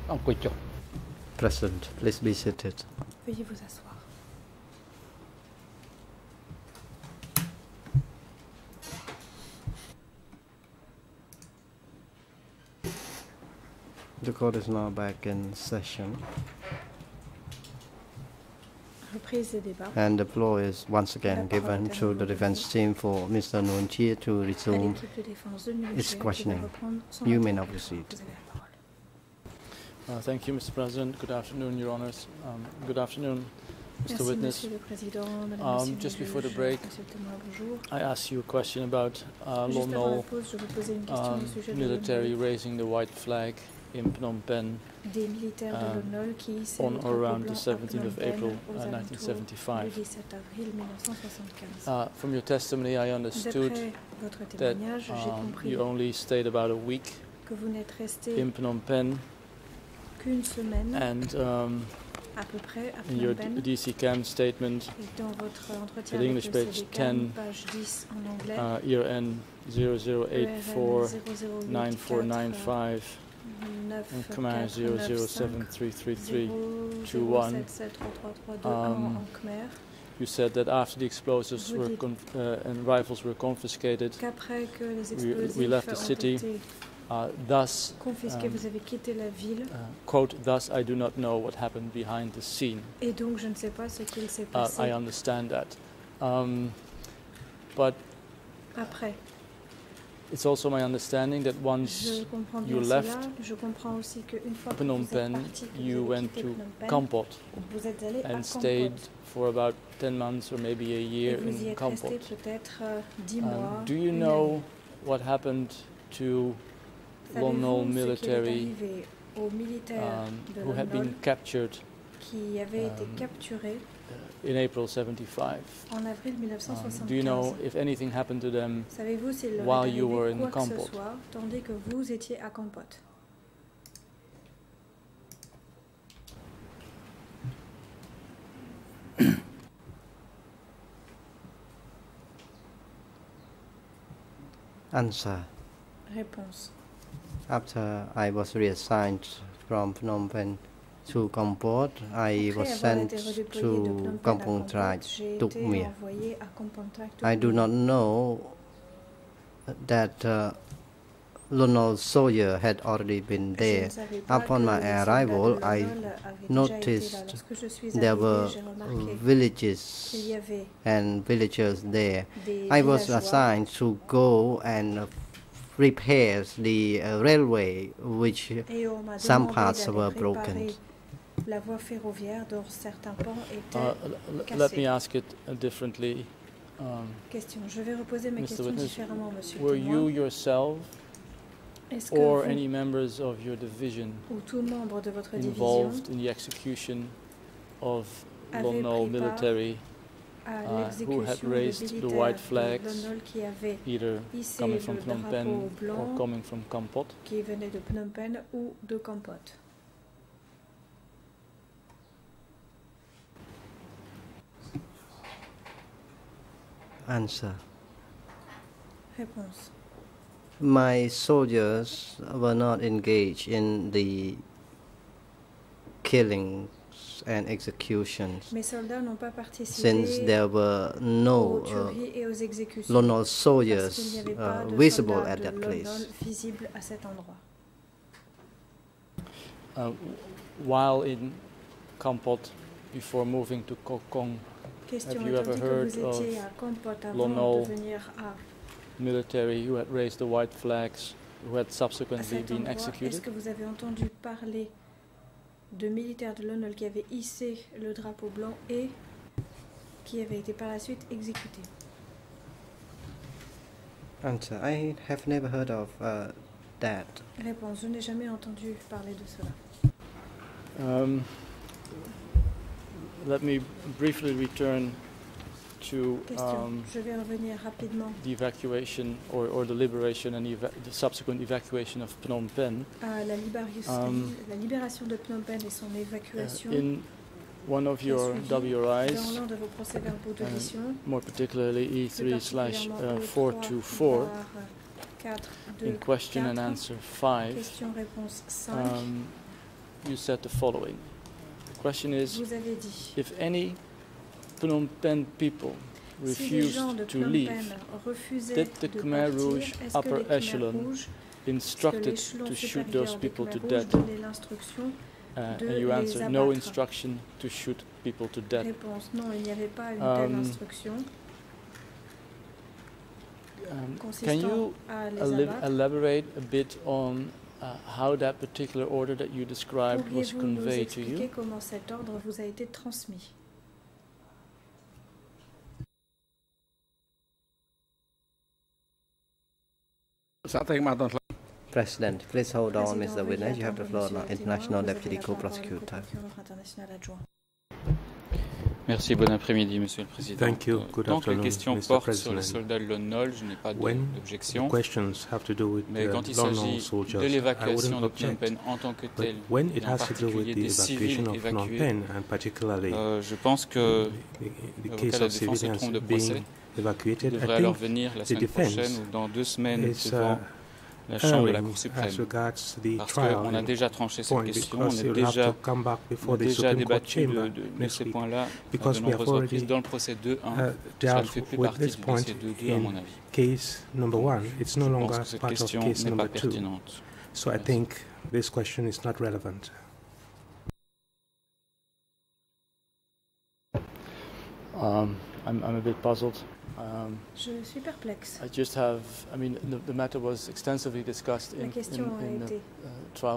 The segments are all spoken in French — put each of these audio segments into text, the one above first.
អង្គុយចុះ Present, please be seated. Veuillez vous asseoir. The court is now back in session, Reprise des débats. and the floor is once again La parole given est à to nouveau the defense team for Mr. Nguyen Chi to À resume l'équipe de défense de Nguyen its Chi qui va questioning. reprendre son You may now intervention. proceed. Vous avez la parole. Thank you, Mr. President. Good afternoon, Your Honors. Good afternoon, Mr. Merci, Witness. Monsieur le Président, Madame, Monsieur Just le before the juge, break, Monsieur le témoin, bonjour. I asked you a question about Juste avant la Lon pause, je vous posais une question au sujet de military Lon Nol, raising the white flag in Phnom Penh des militaires de Lon Nol qui hissaient on le or drapeau around blanc the à 17th Phnom of Penh April, aux alentours du 1975. 17 avril 1975. From your testimony, I understood D'après votre that témoignage, j'ai compris you only stayed about a week que vous n'êtes resté in Phnom Penh, qu'une semaine and à peu près à in your Phnom Penh. DC Cam statement, Et dans votre entretien at avec English le page CDCAM, 10, page 10 en anglais, year end 00849495. And Khmer 007333321. en Khmer, You said that after the explosives Vous were dites and rifles were confiscated, qu'après que les we explosifs left the ont city. été Thus, confisqués, vous avez quitté la ville, quote, thus I do not know what happened behind the scene. et donc je ne sais pas ce qu'il s'est I passé understand that. But après. it's also my understanding that once Je comprends you bien left cela. Je comprends aussi qu'une fois que Phnom vous êtes Penh, parti, que you vous avez went quitté to Phnom Penh, Kampot vous êtes allé à and stayed Kampot. for about 10 months or maybe a Et year vous y in êtes Kampot. resté peut-être 10 mois. Do you une know année. what happened to Lon Nol Savez-vous ce qui est military arrivé aux militaires de who Lon had Nol been captured qui avaient été capturés in April 75? en avril 1975? Do you know if anything happened to them Savez-vous s'il leur while est you were arrivé in quoi que ce Kampot? soit tandis que vous étiez à Kampot? Answer. Réponse. After I was reassigned from Phnom Penh to Kampot, I Après was avoir sent été redéployé de to Phnom Penh à Kampong Trai, Kampot, j'ai Tuk été Mia. envoyé à Kampong Trai, Tuk I do Mia. not know that Lon Nol soldier had already been Je there. ne savais pas Upon que my les soldats de arrival, Lon I Nol avaient déjà été là. noticed Lorsque je suis there arrivée, were j'ai remarqué villages qu'il y avait and villagers there. des I was villageois assigned to go and repair the railway, which et on m'a some demandé parts d'aller were réparer broken. la voie ferroviaire dont certains pans étaient Let cassés. me ask it differently. Question. Je vais reposer ma Mr. question Witness, différemment, monsieur le were you témoin. yourself Est-ce que or vous any members of your division ou tout membre de votre division involved in the execution of Lon avez Nol pris part military, à who had l'exécution de raised the militaires white de flags, Lon Nol qui avaient either hissé coming le from Phnom Penh drapeau or blanc coming from Kampot? qui venait de Phnom Penh ou de Kampot? Answer. Réponse. My soldiers were not engaged in the killings and executions, Mes soldats n'ont pas participé since there were no aux tueries et aux exécutions. Lon Nol Parce soldiers qu'il n'y avait pas de visible soldats at de that Lon Nol place. visibles à cet endroit. While in Kampot, before moving to Kokong, Question. Have you ever Tandis que heard vous étiez à Kampot Lon avant Nol de venir à military who had raised the white flags, who had subsequently cet been endroit, est-ce executed? que vous avez entendu parler de militaires de Lon Nol qui avaient hissé le drapeau blanc et qui avaient été par la suite exécutés? Answer. I have never heard of that. Réponse. Je n'ai jamais entendu parler de cela. Let me briefly return to Question. Je vais revenir rapidement the evacuation or the liberation and the subsequent evacuation of Phnom Penh. à la libération de Phnom Penh et son évacuation. In one of qui a your suivi dans WRIs, l'un de vos procès-verbaux d'audition, more particularly plus particulièrement E3/424, in question and answer 5, question-réponse 5, you said the following. The question is, Vous avez dit, if any Phnom Penh people si les gens refused de to Phnom leave, Penh refusaient did the de Khmer partir, Rouge est-ce que upper les Khmer echelon Rouges, est-ce que instructed l'échelon to shoot those supérieur des people to Khmer death? Rouges donnait l'instruction de And you les answered no abattre? instruction to shoot people to death. Réponse, non, il n'y avait pas une telle instruction Can consistant you à les abattre. elaborate a bit on how that particular order that you described was Pourriez-vous nous conveyed to expliquer you? comment cet ordre vous a été transmis? President, please hold on, Président, Mr. veuillez Witness. You have the attendre, floor now. Monsieur International Témoin, vous Deputy avez la parole, Co-Prosecutor. co-procureur international adjoint. Merci, bon après-midi, Monsieur le Président. Thank you. Good Tant que les afternoon, questions Mr. portent sur President. les soldats de l'ONOL, je n'ai pas When d'objection. the questions have to do with Mais the quand il Lon Nol s'agit soldiers, de I l'évacuation wouldn't de Phnom object. Penh en tant que But telle, when et it en has to do with particulier the des civils evacuation of Phnom évacués, Penh, and particularly je pense que the l'avocat case de la of défense se civilians trompe de procès. being Il evacuated, I devrait alors think venir la the semaine prochaine defense ou dans 2 semaines is devant la Chambre de la erring Cour as suprême. regards the Parce trial qu'on a in déjà tranché cette point, question, because on you'll have to come back a before the déjà Supreme Court débattu chamber de next ces week, points-là à because de we have nombreuses reprises already dans le procès 2.1. Ça ne dealt fait plus with partie this du point dossier 2.2 à in mon avis. case number 1. It's no Je longer pense que cette part of question case n'est pas number 2. pertinente. So I think this question is not relevant. I'm a bit puzzled. Je suis perplexe. I just have, I mean, the matter was extensively discussed La in question a the été trial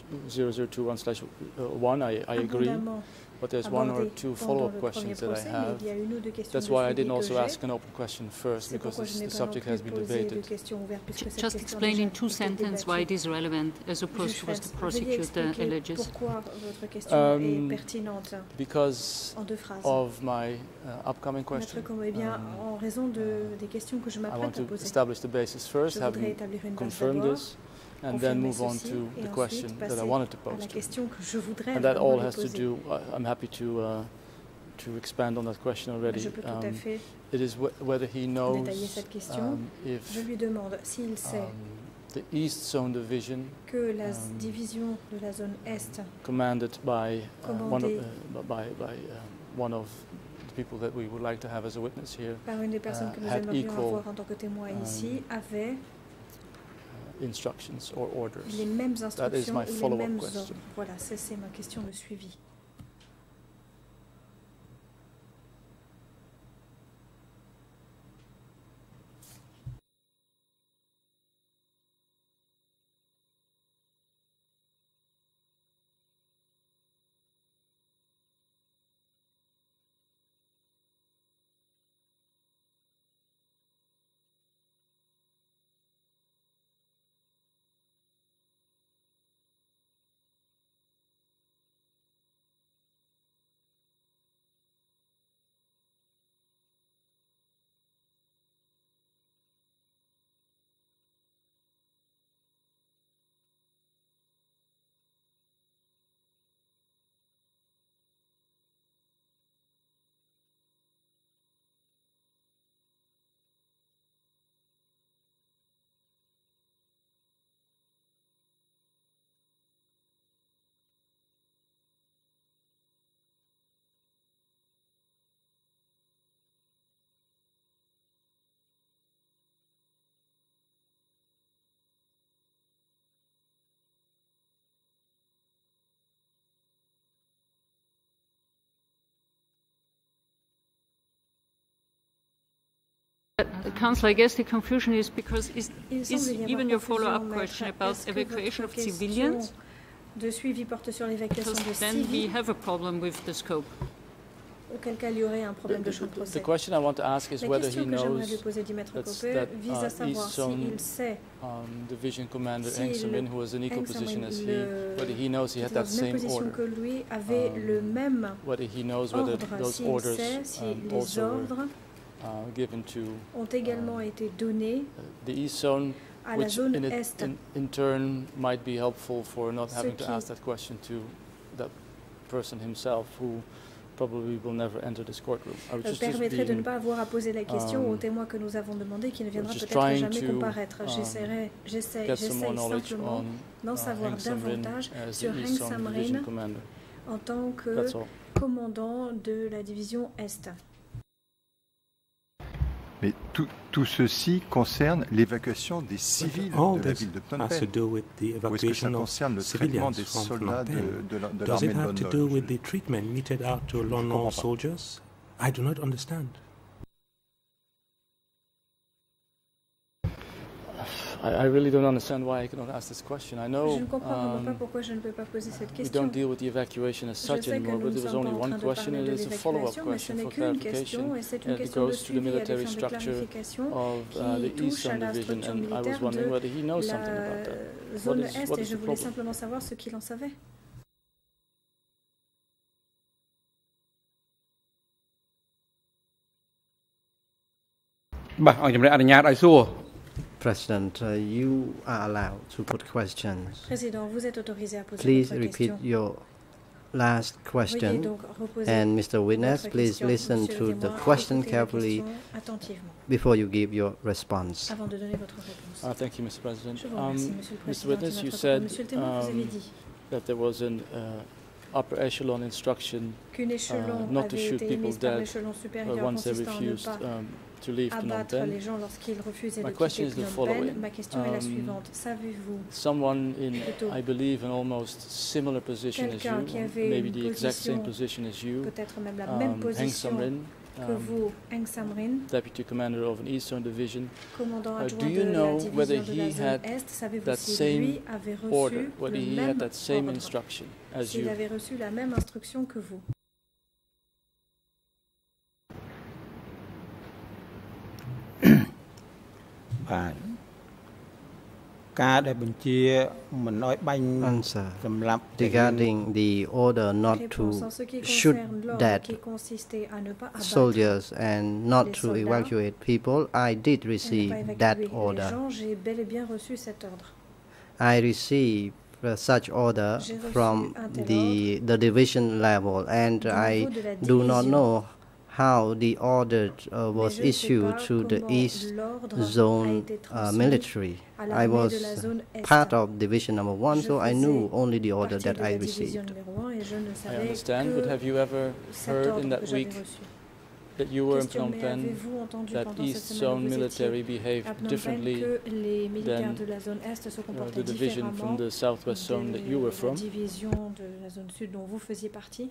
0021/1. I agree, abondamment but there's one or abordée two pendant follow-up le premier questions that I procès, mais have. il y a une ou deux questions That's de why I suivi didn't que also j'ai. ask an open question first, C'est because pourquoi je n'ai the pas non subject plus has been posé de debated. questions ouvertes puisque cette Just question explain déjà in 2 été sentences why it débattue. is relevant as opposed to what Juge the Fred, veuillez prosecutor expliquer alleges. pourquoi votre question est Um, pertinente Because en 2 phrases. of my upcoming question, Maître Como, eh bien, en raison des questions que je I want m'apprête à to poser, establish the basis first, je voudrais having établir une base confirmed d'abord, this, and then confirmer move on ceci, to et the ensuite question that I passer wanted to à pose la to. question que je voudrais And that vraiment all lui has to poser. do, I'm happy to expand on that question already. Je peux tout à fait It is whether he knows détailler cette question. if Je lui demande s'il sait the East Zone Division, que la division de la zone Est, commanded by Commandée one of the people that we would like to have as a witness here, par une des personnes que nous had aimerions equal, avoir en tant que témoin ici, avait instructions or orders. les mêmes instructions my ou les follow-up mêmes question. ordres. Voilà, c'est ma question de suivi. Council, I guess the confusion is because is Il semble y avoir even your confusion, follow-up maître. question about Est-ce que evacuation votre of civilians? question de suivi porte sur l'évacuation Because de then we civils, have a problem with the scope. auquel cas il y aurait un problème de champ de The procès. question I want to ask is La whether he question que j'aimerais lui knows poser du maître that's- Copé that, vise à savoir East Zone, s'il sait Division Commander Si Eng Samin, le who was in equal Eng position Samin, as he, le- whether he knows he qui had était dans that la même same position que order, lui avait le même whether he knows whether ordre, those s'il orders sait si les also were ordres given to ont également été donnés the East Zone, à la which zone in, Est, in turn might be helpful for not Ce having to qui- ask that question to that person himself, who probably will never enter this courtroom. I was just permettrait de ne being, pas avoir à poser la question au témoin que nous avons demandé, qui ne viendra just peut-être trying jamais to, comparaître. J'essaie get some more knowledge simplement on d'en savoir Heng Samrin davantage as sur the Heng East Zone Division Samrin commander. en tant que That's all. commandant de la division Est. Mais tout ceci concerne l'évacuation des civils All de la this ville de Phnom has to Penh. do with the Ou est-ce que ça evacuation of concerne le traitement civilians des from soldats Phnom Penh. de Does it l'armée de have to Lon do Nol? with the treatment meted out to Lon comprends Nol pas. soldiers? I do not understand. I really don't understand why I cannot ask this question. I know Je ne comprends vraiment pas pourquoi je ne peux pas poser cette we question. don't deal with the evacuation as Je such sais que anymore, nous but ne there was sommes only pas en train one de question, parler and de it's a follow-up l'évacuation, mais ce question n'est for qu'une clarification. question et c'est une It question de goes to the suivi à des military fins de structure clarification of qui the touche à Eastern la Division, structure and I was militaire wondering de whether he knows something about that. la zone Est what et is je the voulais problem? simplement savoir ce qu'il en savait. President, you are allowed to put questions. Président, vous êtes autorisé à poser Please votre repeat question. your last Veuillez question. donc reposer And Mr. Witness, votre please question. listen Monsieur to le the témoin, question écoutez la carefully question attentivement before you give your response. avant de donner votre réponse. Thank you, Mr. President. Je vous remercie, Monsieur le Mr. Président. Witness, de you notre said Monsieur le témoin, vous avez dit that there was an upper echelon instruction qu'une échelon not to avait shoot été people émise par dead l'échelon supérieur once they consistant à ne refused pas to leave Phnom abattre Penh. les gens lorsqu'ils refusaient My de question quitter is the Phnom Penh. following. Ma question est la suivante. Savez-vous Someone in, Plutôt. I believe, an almost similar position as Quelqu'un you, qui avait maybe une the exact same position, position as you, peut-être même la même Heng position Samrin, que vous, Heng Samrin, Deputy Commander of an Eastern Division, commandant do adjoint you de la know whether division de la he zone had Est, savez-vous that si same lui avait order, reçu whether le he même had that same ordre, instruction as s'il you? avait reçu la même instruction que vous? Answer. Regarding the order not Réponse en to ce qui shoot concerne l'ordre dead qui consistait à ne pas abattre soldiers and not les to soldats evacuate people, I did et ne receive pas that évacuer les order. gens, j'ai bel et bien reçu cet ordre. I received such order J'ai reçu from un tel the division level, and Au I niveau de la do not division. know how the order Mais was je ne sais issued pas to the comment East l'ordre a Zone été transmis military. à I l'armée was de la zone Est. part of Division Number 1, Je so I faisais knew only the order partie that de I la division received. numéro 1 et je ne I savais understand, but que have you ever cet heard ordre in que that j'avais week reçu. that you were in Question, Phnom mais Penh avez-vous entendu that pendant cette East semaine où Zone vous military étiez behaved à Phnom Penh differently que les militaires than de la zone Est se comportaient the division différemment from the southwest zone that you were de la from? division de la zone sud dont vous faisiez partie?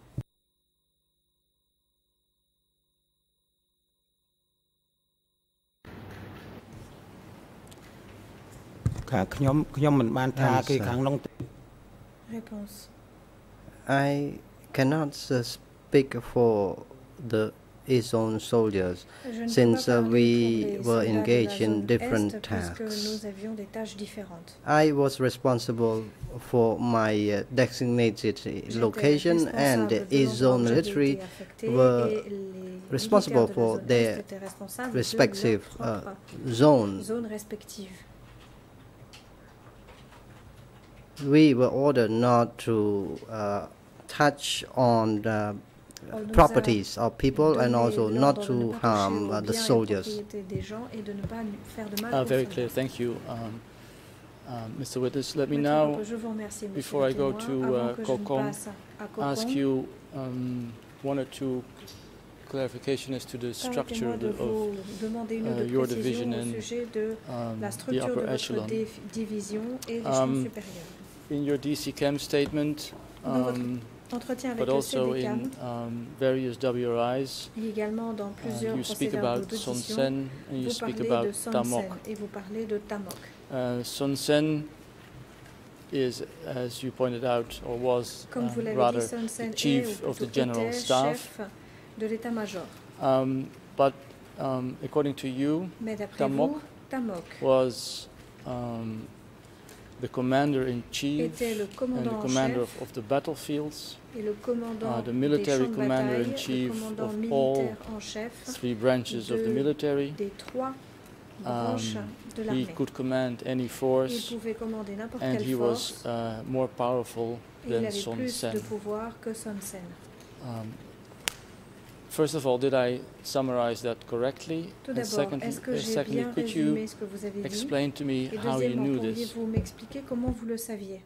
Réponse. I cannot speak for the East Zone soldiers Je ne since peux pas parler we pour les were soldats de la engaged in zone different Est, tasks. puisque nous avions des tâches différentes. I was responsible for my designated J'étais location, and the responsable de East Zone l'endroit où j'avais military été affectée were et les responsible militaires de la for zone their Est étaient responsables de respective leurs propres zones. zones respectives. We were ordered not to touch on the On nous a properties of people and donné also not l'ordre de to ne pas toucher harm aux the biens et soldiers. propriétés des gens et de ne pas faire de mal aux Very soldats. clear, thank you. Mr. Witness, let me Maître now Popo, je vous remercie, monsieur before le I go témoin. to Avant que je ne Kokon, passe à ask Kokon, you one or two clarification as to the structure permettez-moi de of vous demander une ou deux your précisions division au and sujet de la the structure de upper votre echelon. division et l'échelon supérieur. In your DC Chem statement, Dans votre entretien avec but le also CDCAM, in various WRIs, et également dans plusieurs you speak procès-verbaux about Son d'audition, Sen and you vous speak parlez about de Son Tamok. Sen et vous parlez de Tamok. Son Sen is, as you pointed out, or was Comme vous l'avez rather dit, Son Sen the chief est, ou of the plutôt general était, staff. chef de l'état-major. But according to you, Mais d'après Tamok vous, Tamok was the commander-in-chief était le and the commandant en commander chef of the battlefields, et le commandant the military des champs de bataille, commander-in-chief le commandant of militaire en chef three branches of the de- military. des trois branches de He l'armée. could command any Il force, pouvait commander n'importe and quelle he force was more powerful et il than avait Son plus Sen. de pouvoir que Son Sen. First of all, did I summarize that correctly? Tout And d'abord, est-ce que j'ai secondly, bien could you résumé ce que vous avez dit? explain to me Et how you deuxièmement, knew this? pourriez-vous m'expliquer comment vous le saviez?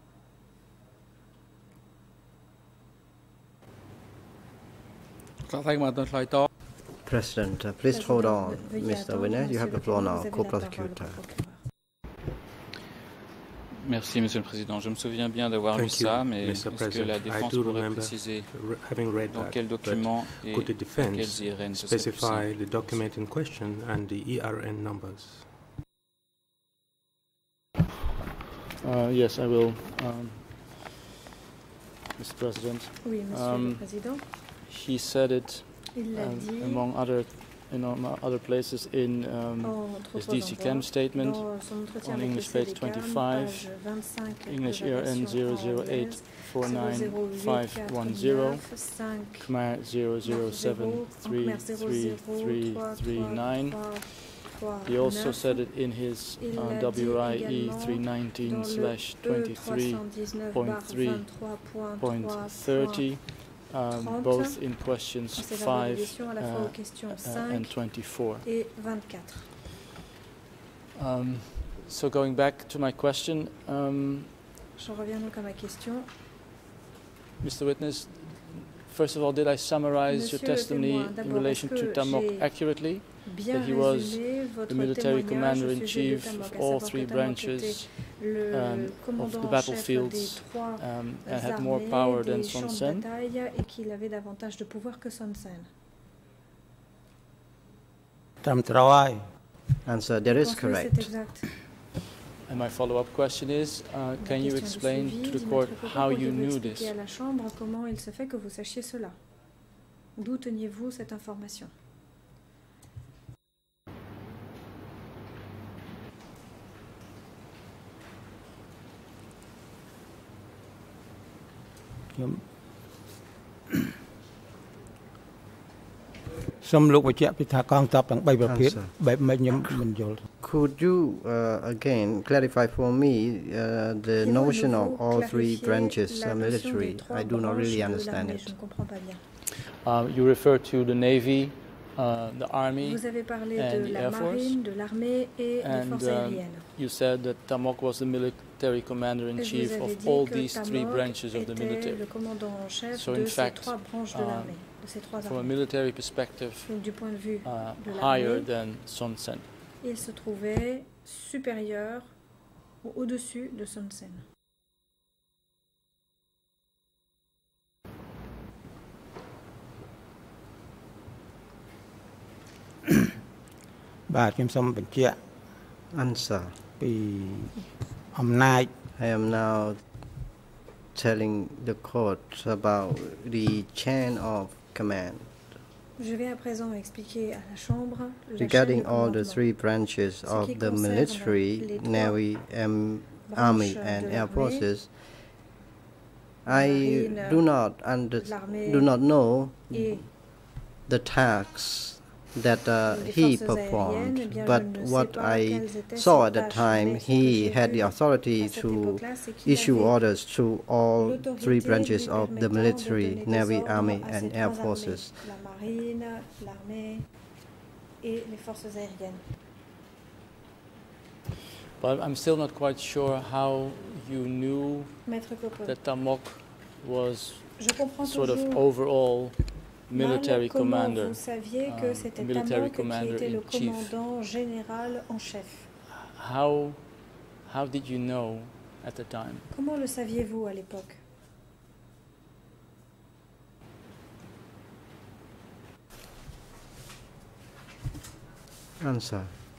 President, please hold on. Veuillez Mr. attendre, Winner, you Monsieur have le the floor Président, now, vous avez la parole, co-prosecutor. procureur. Merci, Monsieur le Président. Je me souviens bien d'avoir lu Thank you, ça, mais Mr. est-ce que President. la I défense do pourrait remember préciser having read dans that, quel but document et could the quels defense IRN ce serait possible? specify the document in question and the ERN numbers? Yes, I will, Mr. President. Oui, Monsieur le Président. He said it Il l'a dit among other places in entre his autres DC endroits, Chem statement, dans son entretien on avec English le page CDCAM, 25, page 25, English la ERN version en 008 anglaise, 49510, 5 Khmer 007333339. He also said it in his WIE 319/23.3.30, both in questions 5 and 24. et 24. So going back to my question, Je reviens donc à ma question. Mr. Witness, first of all, did I summarize your Monsieur le testimony témoin, in d'abord, relation est-ce to que Tamok j'ai accurately? Bien That he was résumé votre The military témoignage au commander-in-chief sujet de of Tamok, à all savoir que three Tamok branches était le of commandant the en chef des battlefields trois and had more armées, power des than champs Son de Sen. bataille et qu'il avait davantage de pouvoir que Son Sen. Answer, that Je is pense que correct. c'est exact. And my follow-up question is, Ma can you question de explain suivi, to the dit court Maître Coco, how you pourriez-vous knew expliquer this? à la Chambre comment il se fait que vous sachiez cela? D'où teniez-vous cette information? Could you again clarify for me the notion of all three branches military? I do not really understand Je it. ne comprends pas bien. You refer to the Navy, the Army, Vous avez parlé and de the la Air Force. marine, de l'armée et des And forces aériennes. you said that Tamok was the military Et vous commander-in-chief avez of dit all que these three Tamok branches of the était military. le commandant en chef So de in ces fact, trois branches de l'armée, de ces trois From a armées. military perspective, Donc du point de vue de higher l'armée, than Son Sen. il se trouvait supérieur ou au-dessus de Son Sen. Answer. I am now telling the court about the chain of command. Je vais à présent expliquer à la Chambre la chaîne Regarding de all the commandement. three branches Ce of qui the concerne military, les trois Navy, Army, branches and de Air l'armée, Forces, I marine, do not l'armée do not know et the tasks that les he forces aériennes, eh performed, bien, but je ne sais what pas I quelles étaient saw ses at the tâches, time, mais ce que he j'ai had vu the authority à cette to époque-là, c'est qu'il issue avait orders to all l'autorité three lui branches of the permettant de military, donner des Navy, ordres Army, à ces and Air trois armées, Forces. la marine, l'armée et les forces aériennes. But I'm still not quite sure how you knew Maître Coco, that Tamok was je comprends sort of toujours overall military mal comment commander, vous saviez que c'était military Tamok qui était le commander-in-chief. commandant général en chef. How did you know at the time? Comment le saviez-vous à l'époque? Answer.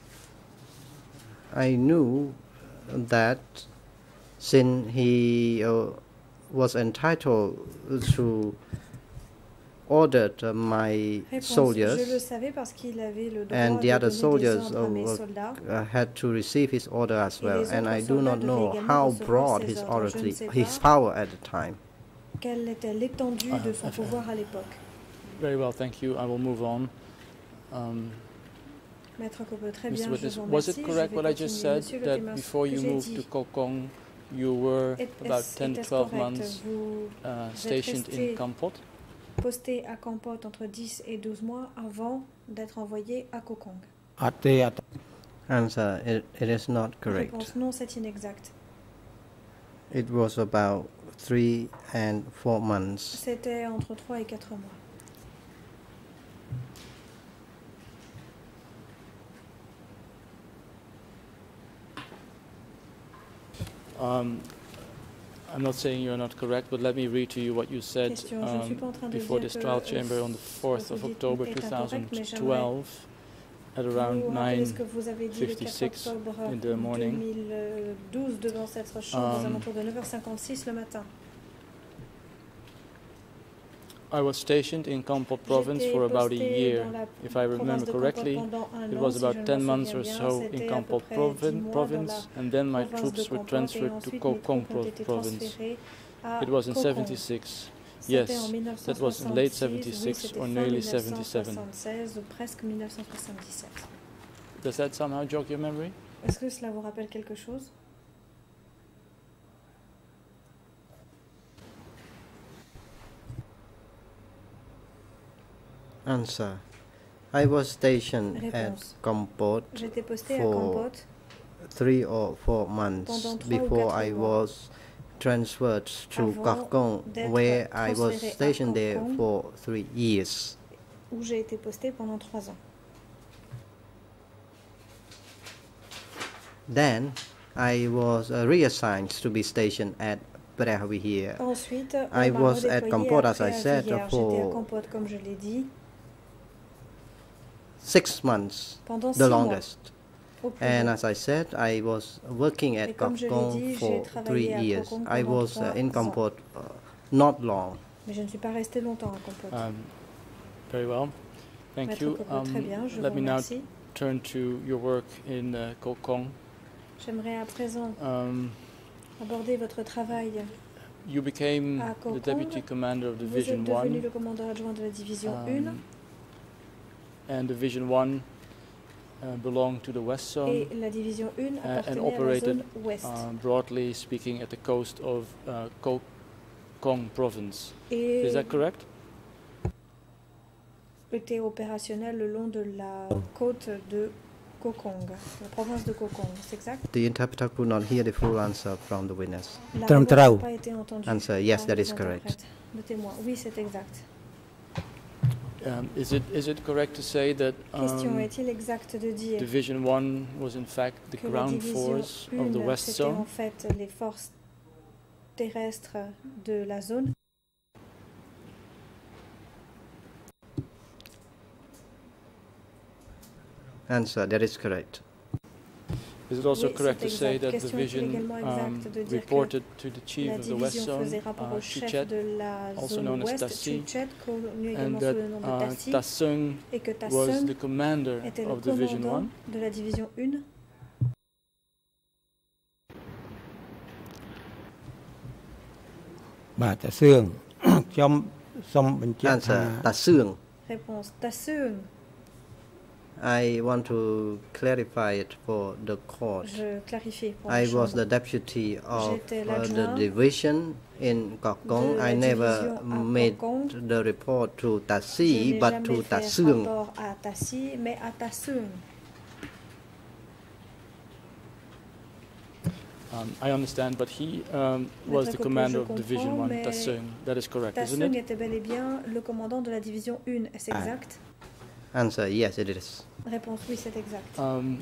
I knew that since he was entitled to order my Réponse. Je le soldiers savais parce qu'il avait le droit and de the other donner des soldiers ordres à mes soldats. had to receive his order as Et well, les and autres I do soldats not devaient know également how recevoir broad ces his ordres. Je ne authority, sais his pas power at the time. quelle était l'étendue de son pouvoir à l'époque. Very well, thank you. I will move on. Maître Coco, très Mr. bien, je Witness, vous was remercie. it Je correct vais what I just continuer. said, Monsieur le that témoin, before ce que you j'ai moved dit, to Kokong, you were about 10 to est-ce 12 correct? months Vous êtes stationed in resté Kampot? posté à Kampot entre 10 et 12 mois avant d'être envoyé à Koh Kong? Answer, it is not correct. Réponse non, c'est inexact. It was about 3 and 4 months. C'était entre 3 et 4 mois. I'm not saying you're not correct, but let me read to you what you said Question, je ne suis pas en train de before dire this que trial chamber on the 4th of vous dites October est incorrect, mais j'aimerais 2012 at around vous rappeler ce que vous avez dit le 9:56 4 octobre in the morning. 2012 devant cette chambre aux alentours de 9h56 le matin. I was stationed in Kampot province for about a year. If I remember correctly, it was about 10 months or so in Kampot province, and then my troops were transferred to Koh Kong province. It was in 76. Yes, that was in late 76 or nearly 77. Does that somehow jog your memory? Est-ce que cela vous rappelle quelque chose? Answer, I was stationed Réponse. at Kampot J'étais posté à for Kampot 3 or 4 months pendant 3 ou before 4 I mois. was transferred to Avant Koh Kong, d'être where I was transféré à stationed Koh there Kong. for 3 years. Où j'ai été posté pendant 3 ans. Then I was reassigned to be stationed at Prahvihir. Ensuite, I on m'a was at redéployé Kampot, as après I said, J'étais à for Kampot, comme je l'ai dit, 6 months, pendant 6 the mois. longest. Au plus And long. as I said, I was working Et at comme Koh je l'ai Kong dit, j'ai for 3 travaillé à Koh years. Kong I pendant was 3 in ans. Kampot not long. Mais je ne suis pas resté longtemps à Kampot. Very well. Thank Maître you. Kopo, très bien, je Let vous me now remercie. turn to your work in Koh Kong. J'aimerais à présent aborder votre travail. You became À Koh the Kong, deputy commander of Vous êtes Division devenu 1, le commandant adjoint de la division 1 and Division 1 belonged to the West Zone, et la division 1 and appartenait à la operated zone ouest. broadly speaking at the coast of Koh Kong province. Et Is that correct? était opérationnel le long de la côte de Koh Kong, la province de Koh Kong, c'est exact? The interpreter could not hear the full answer from the witness. La réponse n'a pas été entendue Answer, yes, par that les is correct. interprètes. Le témoin, oui, c'est exact. Is it correct to say that Question, est-il exact de dire Division 1 was in fact the que la ground division force of the 1, West c'était en Zone? fait les forces terrestres de la zone? Answer, that is correct. Is it also Oui, correct c'est to say exact. that Question, est-il Division également exact de dire que reported to the chief La of the West division Zone, faisait rapport au chef Chichet, de la also zone known as ouest, Tassi, Chichet, connu and également sous that le nom de Tassi, Tasung et que was Tassung the commander était le of Division 1? commandant de la division 1. Answer, Tassung. Réponse, Tassung. I want to clarify it for the court. Je clarifie pour la I was chambre. the deputy of J'étais the l'adjoint division in Koh Kong. de la I never division à made Koh Kong. the report to Je Tassi, n'ai but jamais to fait Tassung. rapport à Tassi, mais à Tassung. I understand, but he was Maître the Kopo, commander je of Division comprends, 1, mais Tasung. That is correct, isn't Tassung it? était bel et bien le commandant de la division 1, est-ce exact? Answer, yes, it is. Réponse, oui, c'est exact.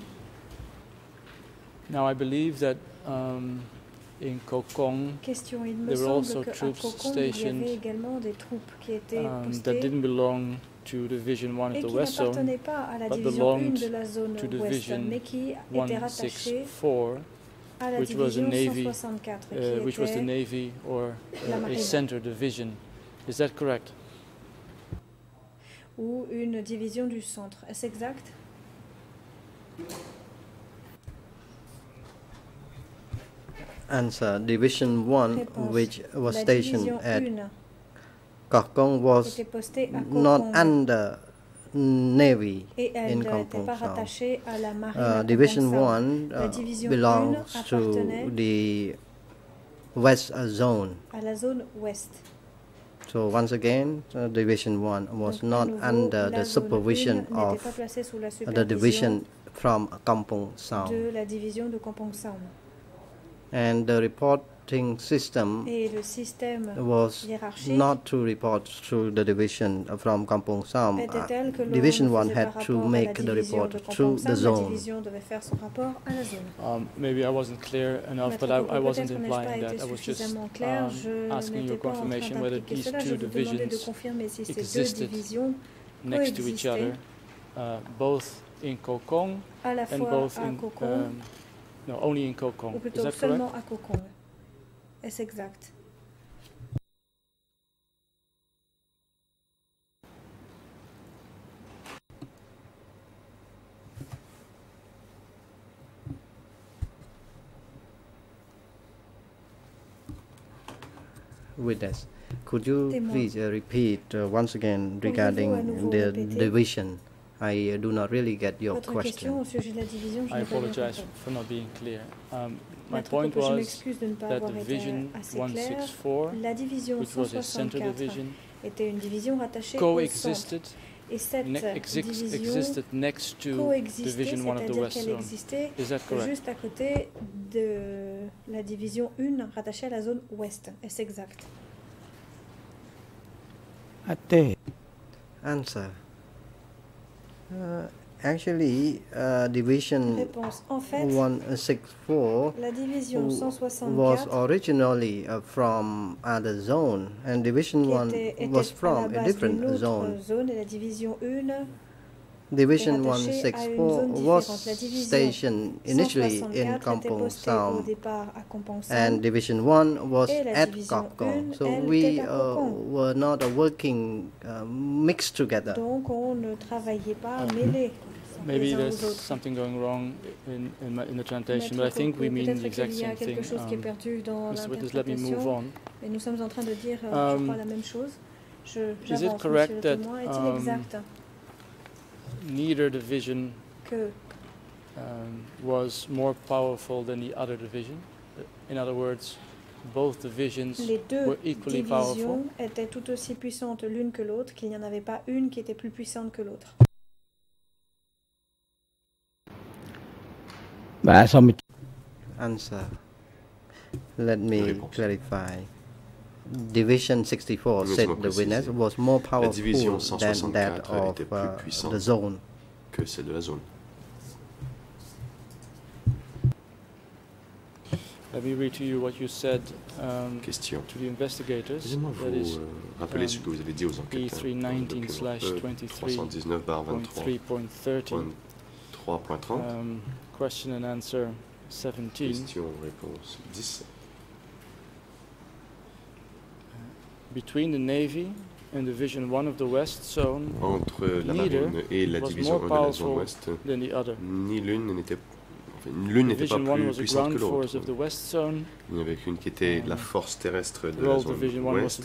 Now I believe that in Koh Kong Question, il me there were semble also qu'à troops Koh Kong, il y stationed avait également des troupes qui étaient that postées didn't belong to Division 1 of et the qui West Zone, n'appartenaient pas à la but division 1 belonged de la zone to ouest, Division mais qui étaient rattachées 164, à la which was a division Navy, 164, which qui was the était Navy or la a marine. center division. Is that correct? ou une division du centre. Est-ce exact? Answer, Division 1, Réponse. which was La stationed division at 1 Koh Kong, was était postée à Koh not Kong under Navy et elle in n'était Koh pas Kong Sound. rattachée à la marine à Koh Division Kong Sound. 1 La division 1 belongs to appartenait the West Zone. à la zone ouest. So once again, Division 1 was not under the supervision of the division from Kampong Saum. De la division de Kampong Saum. And the reporting system was not to report through the division from Kampong Saum. Division 1 had to make the report through the zone. Maybe I wasn't clear enough, but I wasn't implying that. I was just asking you confirmation whether these two divisions existed next to each other, both in Kokong and both in... no, only in Kokong. Is that correct? Est-ce exact? Witness, could you please repeat once again regarding the division? I do not really get your question. I apologize for not being clear. My point was that Division 164, which was a center division, coexisted next to Division 1 of the West Zone. Is that correct? Juste à côté de la division 1 rattachée à la zone ouest. Est-ce exact? Answer. Actually, Division 164 was originally from other zone, and Division 1 was from a different zone. Division 164 was stationed initially in Kampong Saum, and Division 1 was at Kokong. So we were not working mixed together. Maybe there's something going wrong in the translation, but I think we mean the exact same thing. Mr. Witness, let me move on. Is it correct that neither division was more powerful than the other division? In other words, both divisions were equally powerful? Les deux divisions étaient tout aussi puissantes l'une que l'autre, qu'il n'y en avait pas une qui était plus puissante que l'autre. Answer. Let me clarify. Division 64 said the witness was more powerful than that of the zone. Que celle de la zone. Let me read to you what you said Question. to the investigators. Excusez-moi, vous rappelez ce que vous avez dit aux enquêteurs. E319/23.30. Question and answer 17. Question, réponse 10. Between the Navy and Division 1 of the West Zone, entre la marine et la division 1 de la zone ouest, ni l'une n'était pas plus puissante que l'autre. Il n'y avait qu'une qui était la force terrestre de la zone ouest.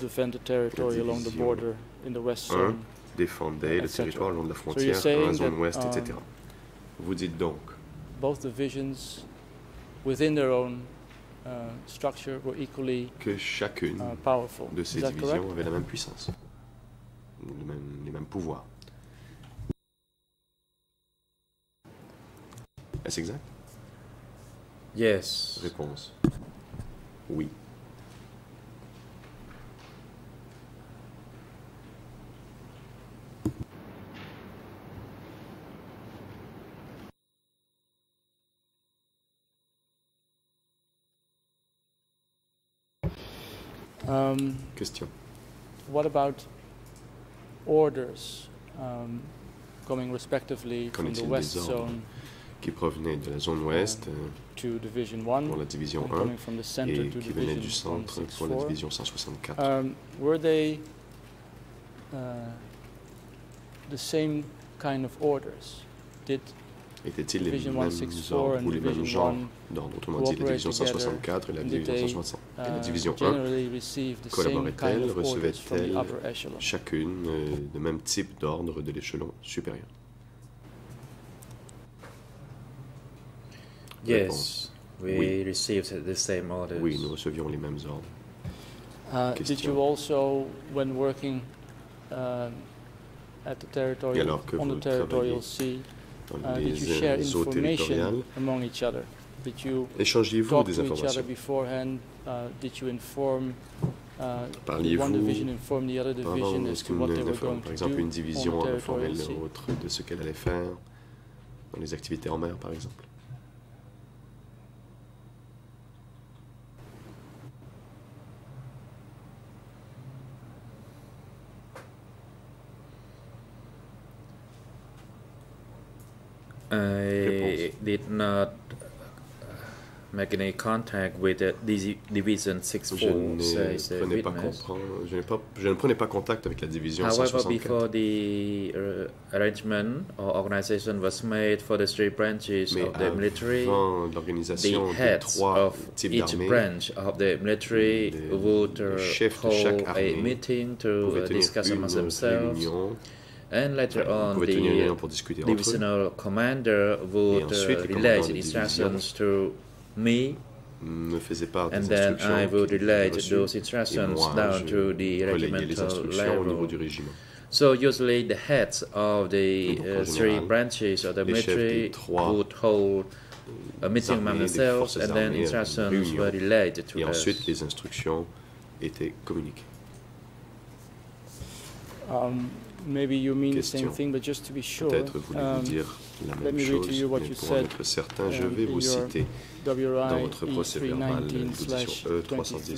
La division 1 défendait le territoire le long de la frontière dans la zone ouest, etc. Vous dites donc both divisions within their own structure were equally que chacune de ces divisions avait la même puissance, les mêmes pouvoirs. Est-ce exact? Yes. Réponse. Oui. Question. What about orders coming respectively from the West Zone qui provenaient de la zone ouest to Division 1 pour la division 1 et qui venaient du centre pour la division 164? Were they the same kind of orders? Étaient-ils les mêmes ordres ou les mêmes genres d'ordre? Autrement dit, la division 164 et la division 1 collaboraient-elles, recevaient-elles chacune le même type d'ordre de l'échelon supérieur? Yes, we received the same orders. Oui, nous recevions les mêmes ordres. Did you also, when working at the territorial, on the territorial sea, did you share information among each other? Did you talk to each other beforehand? Did you inform one division inform the other division as to what they were going to do on the territorial sea? L'autre de ce qu'elle allait faire dans les activités en mer, par exemple. I did not make any contact with the Division 64. Je ne prenais pas contact avec la division 164. However, before the arrangement or organization was made for the three branches of the military, the heads of each branch of the military would hold a meeting to discuss among themselves. And later on, the divisional commander would relay the instructions to me, and then I would relay those instructions down to the regimental level. So usually the heads of the three branches of the military would hold a meeting among themselves, and then instructions were relayed to us. Ensuite, les instructions étaient communiquées. Maybe you mean the same thing, but just to be sure, let me read to you what you said je vais vous citer dans votre procès verbal l'audition E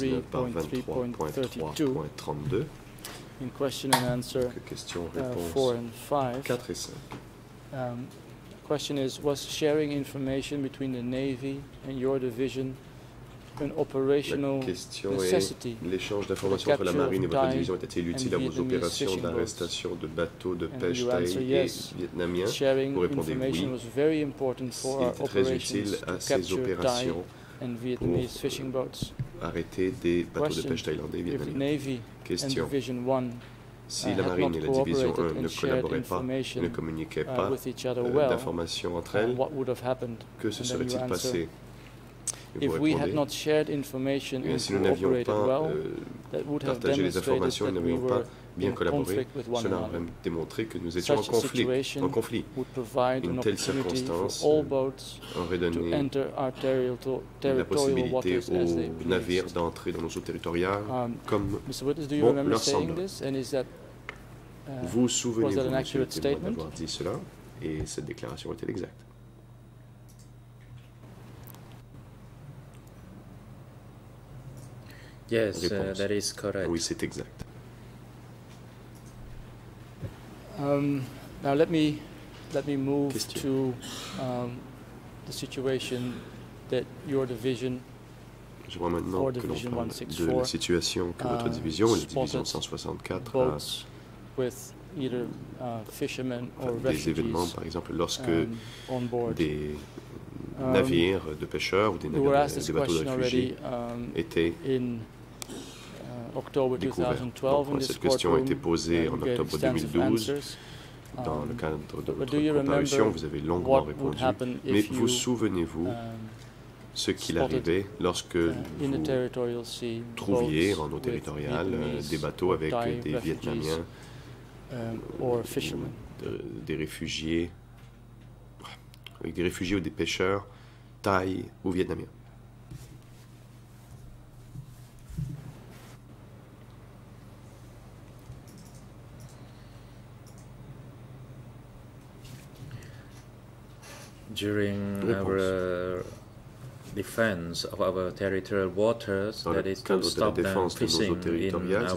319/23.3.32 in question and answer 4 and 5. 4 et 5. Question is, was sharing information between the Navy and your division an operational necessity? L'échange d'informations entre la marine et votre division était-il utile à vos opérations d'arrestation de bateaux de pêche thaï et vietnamiens? Vous répondez oui. Il était très utile à ces opérations pour arrêter des bateaux de pêche thaïlandais et vietnamiens. Question. Si la marine et la division 1 ne collaboraient pas, ne communiquaient pas d'informations entre elles, que se serait-il passé? If we had not shared information and si nous n'avions cooperated pas well, that would have partagé les demonstrated informations et that we n'avions were pas bien in collaboré, conflict with one cela another. aurait démontré que nous étions en conflit. Would provide Une an telle opportunity for circonstance all boats aurait to donné enter our la territorial possibilité waters as they aux navires pleased. d'entrer dans nos eaux territoriales comme Mr. Witness, do you bon remember leur saying semble. this? And is that Vous souvenez-vous, was that an monsieur le accurate témoin, statement? d'avoir dit cela, et cette déclaration est-elle exacte? Yes, that is correct. Oui, c'est exact. Now let me move to the situation that your division J'aimerais maintenant que l'on parle de la situation que votre division, la division 164, a with either fishermen or des événements, par exemple, lorsque des navires de pêcheurs ou des bateaux de réfugiés étaient découverts. Donc, cette question a été posée en octobre 2012. Dans le cadre de votre comparution, vous avez longuement répondu. Mais vous souvenez-vous ce qu'il arrivait lorsque vous trouviez en eau territoriale des bateaux avec des Vietnamiens, des réfugiés ou des pêcheurs thaïs ou vietnamiens? During our defense of our territorial waters, that is to stop them fishing in our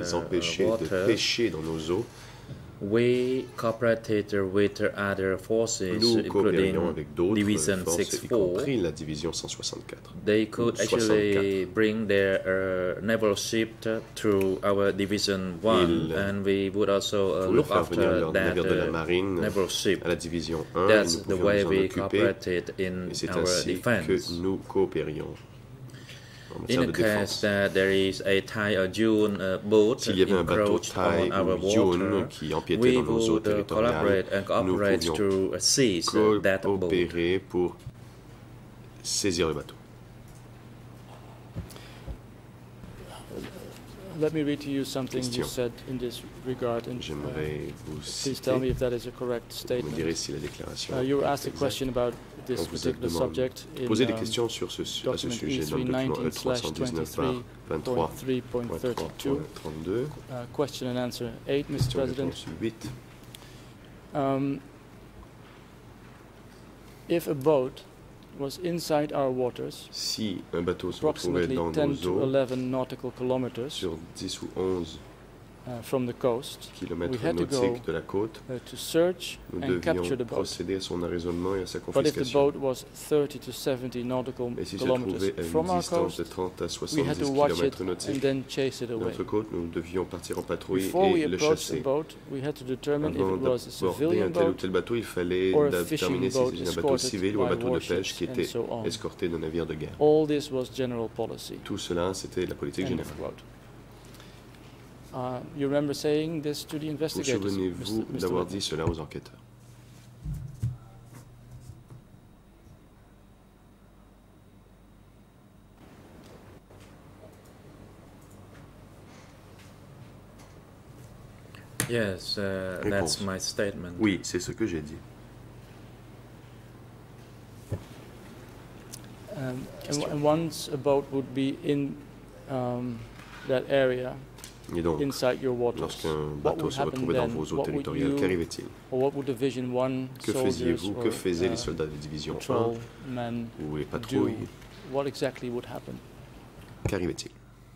waters, we cooperated with other forces, including Division 64. They could actually bring their naval ship through our Division 1, and we would also look after that naval ship. That's the way we cooperated in our defense. In the case that there is a Thai or June boat encroached on our water, we would collaborate and cooperate to seize that boat. Pour saisir le bateau. Let me read to you something you said in this regard, and please tell me if that is a correct statement. You were asked a question about this particular subject in document E319/23.32. Question and answer 8, Mr. President. If a boat was inside our waters, si un bateau se retrouvait dans nos eaux, sur 10 ou 11 from the coast, kilomètres nautiques de la côte, nous devions procéder à son arraisonnement et à sa confiscation. Mais si se trouvait à une distance de 30 à 70 kilomètres nautiques de notre côte, nous devions partir en patrouille et le chasser. Avant d'aborder un tel ou tel bateau, il fallait déterminer si c'était un bateau civil ou un bateau de pêche qui était escorté d'un navire de guerre. Tout cela, c'était la politique générale. You remember saying this to the investigators? Vous souvenez-vous d'avoir dit cela aux enquêteurs? Yes, that's my statement. Oui, c'est ce que j'ai dit. And once a boat would be in that area, et donc, lorsqu'un bateau se retrouvait dans vos eaux territoriales, qu'arrivait-il? Que faisiez-vous? Que faisaient les soldats de division 1 ou les patrouilles? Qu'arrivait-il?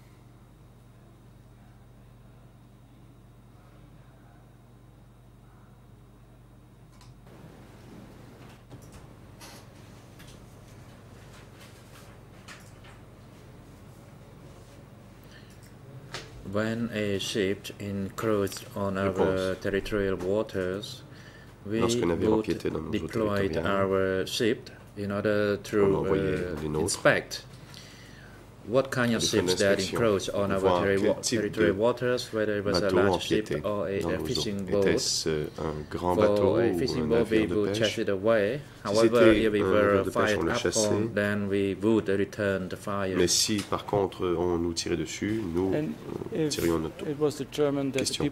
When a ship encroached on our territorial waters, we would deploy our ship in order to inspect what kind of ships that encroach on our territorial waters, whether it was a large ship or a fishing boat. For a fishing boat, we would chase it away. However, if we were fired upon, then we would return the fire. Mais si, par contre, on nous tirait dessus, nous tirions notre tour. Question.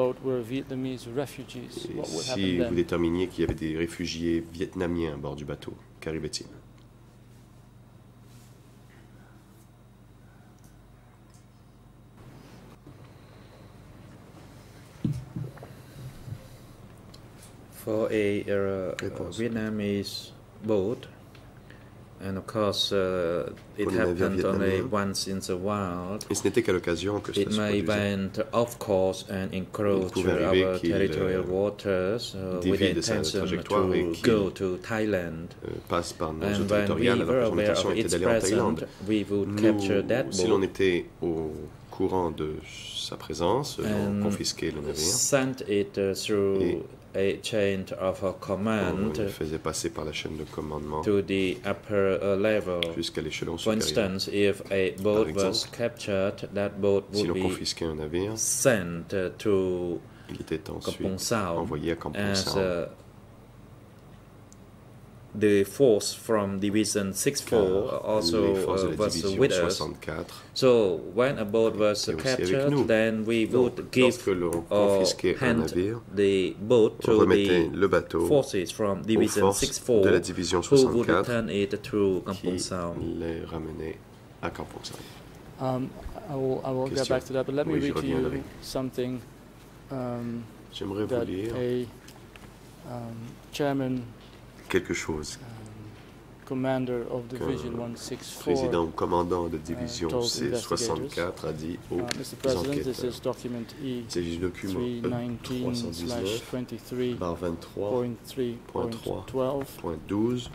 Si vous déterminiez qu'il y avait des réfugiés vietnamiens à bord du bateau, qu'arrivait-il? For a Vietnamese boat, and of course it happened only once in a while. Et ce n'était qu'à l'occasion que it may went off course and encroach our territorial waters with the intention to go to Thailand. And when we were aware of its presence, we would capture that boat. Si l'on était au courant de sa présence, on confisquait le navire. Sent it through a chain of command faisait passer par la chaîne de commandement to the upper level. Jusqu'à l'échelon supérieur. For instance, if a boat was captured, that boat would be sent to Kampong Sao as the force from Division 64 also was with us. So when a boat was captured, then we would give or hand the boat to the forces from Division 64 who would return it to Kampong Sao. I will get back to that, but let me read to you something that a chairman quelque chose président ou commandant de division C64 a dit aux enquêteurs. Il s'agit du document E319/23.3.12.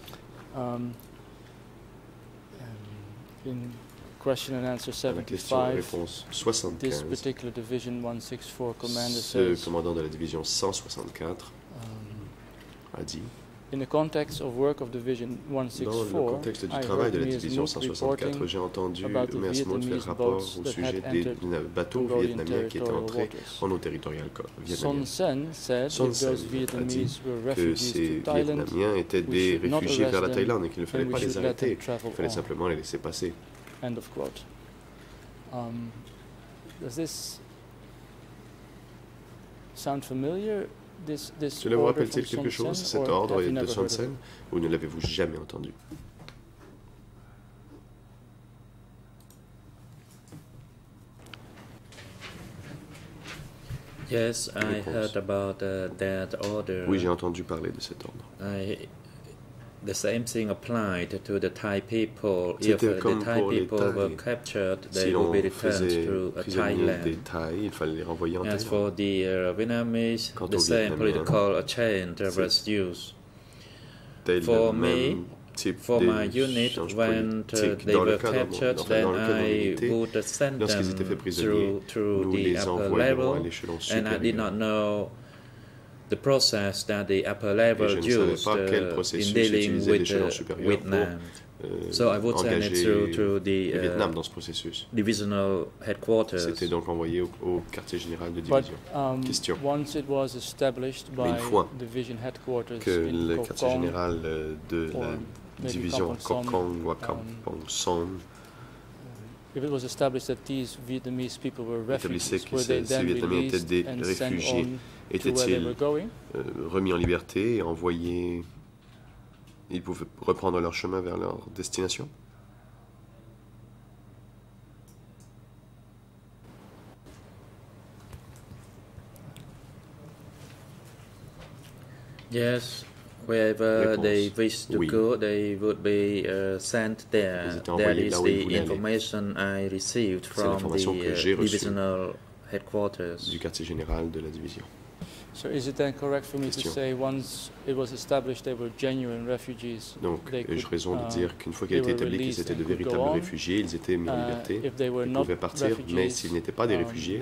Question and answer 75. This particular division 164 commander says, ce commandant de la division 164 a dit, in the context of work of Division 164, dans le contexte du travail de la division 164, j'ai entendu Mesmoud faire rapport au sujet des bateaux vietnamiens qui étaient entrés en eau territoriale vietnamienne. Son Sen a dit que ces Vietnamiens étaient des réfugiés vers la Thaïlande et qu'il ne fallait pas les arrêter, il fallait simplement les laisser passer. End of quote. Does this sound familiar? Cela vous rappelle-t-il quelque chose, cet ordre de Son Sen, ou ne l'avez-vous jamais entendu? Yes, I heard about that order. Oui, j'ai entendu parler de cet ordre. The same thing applied to the Thai people. If the Thai people were captured, they would be returned to Thailand. Il fallait les renvoyer en Thaïlande. As for the Vietnamese, the same political change was used. For me, for my unit, when they were captured, then I would send them through the upper level, and I did not know the process that the upper level used in dealing with Vietnam. So I would send it through the divisional headquarters. C'était donc envoyé au quartier général de division. Question. Once it was established by division headquarters que le quartier général de la division Kokong ou Kampong Som if it was established that these Vietnamese people were refugees, were they then released and sent on to where they were going? Remis en liberté et envoyés, ils pouvaient reprendre leur chemin vers leur destination? Yes. Wherever they wish to go, they would be sent there. That is the information I received from the divisional headquarters. Du quartier général de la division. So is it then correct for me to say once it was established they were genuine refugees? Donc, ai-je raison de dire qu'une fois qu'il a été établi qu'ils étaient de véritables réfugiés, ils étaient mis en liberté, ils pouvaient partir, mais s'ils n'étaient pas des réfugiés,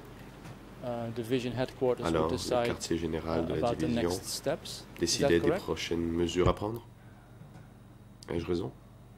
alors le quartier général de la division décidait des prochaines mesures à prendre. Ai-je raison?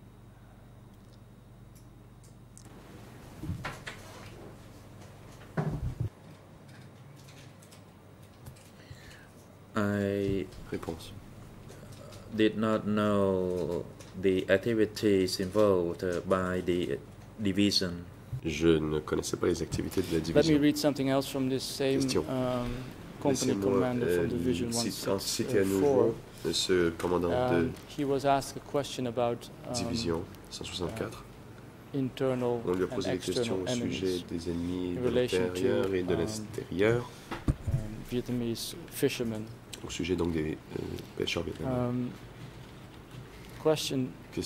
I Réponse. did not know the activities involved by the division. Je ne connaissais pas les activités de la division. Let me read something else from this same company commander from Division 164. Citer à nouveau ce commandant de he was asked a question about division 164. Internal On lui a posé des questions au sujet des ennemis de l'intérieur et de l'extérieur. Vietnamese fishermen. Au sujet donc des pêcheurs vietnamiens. Question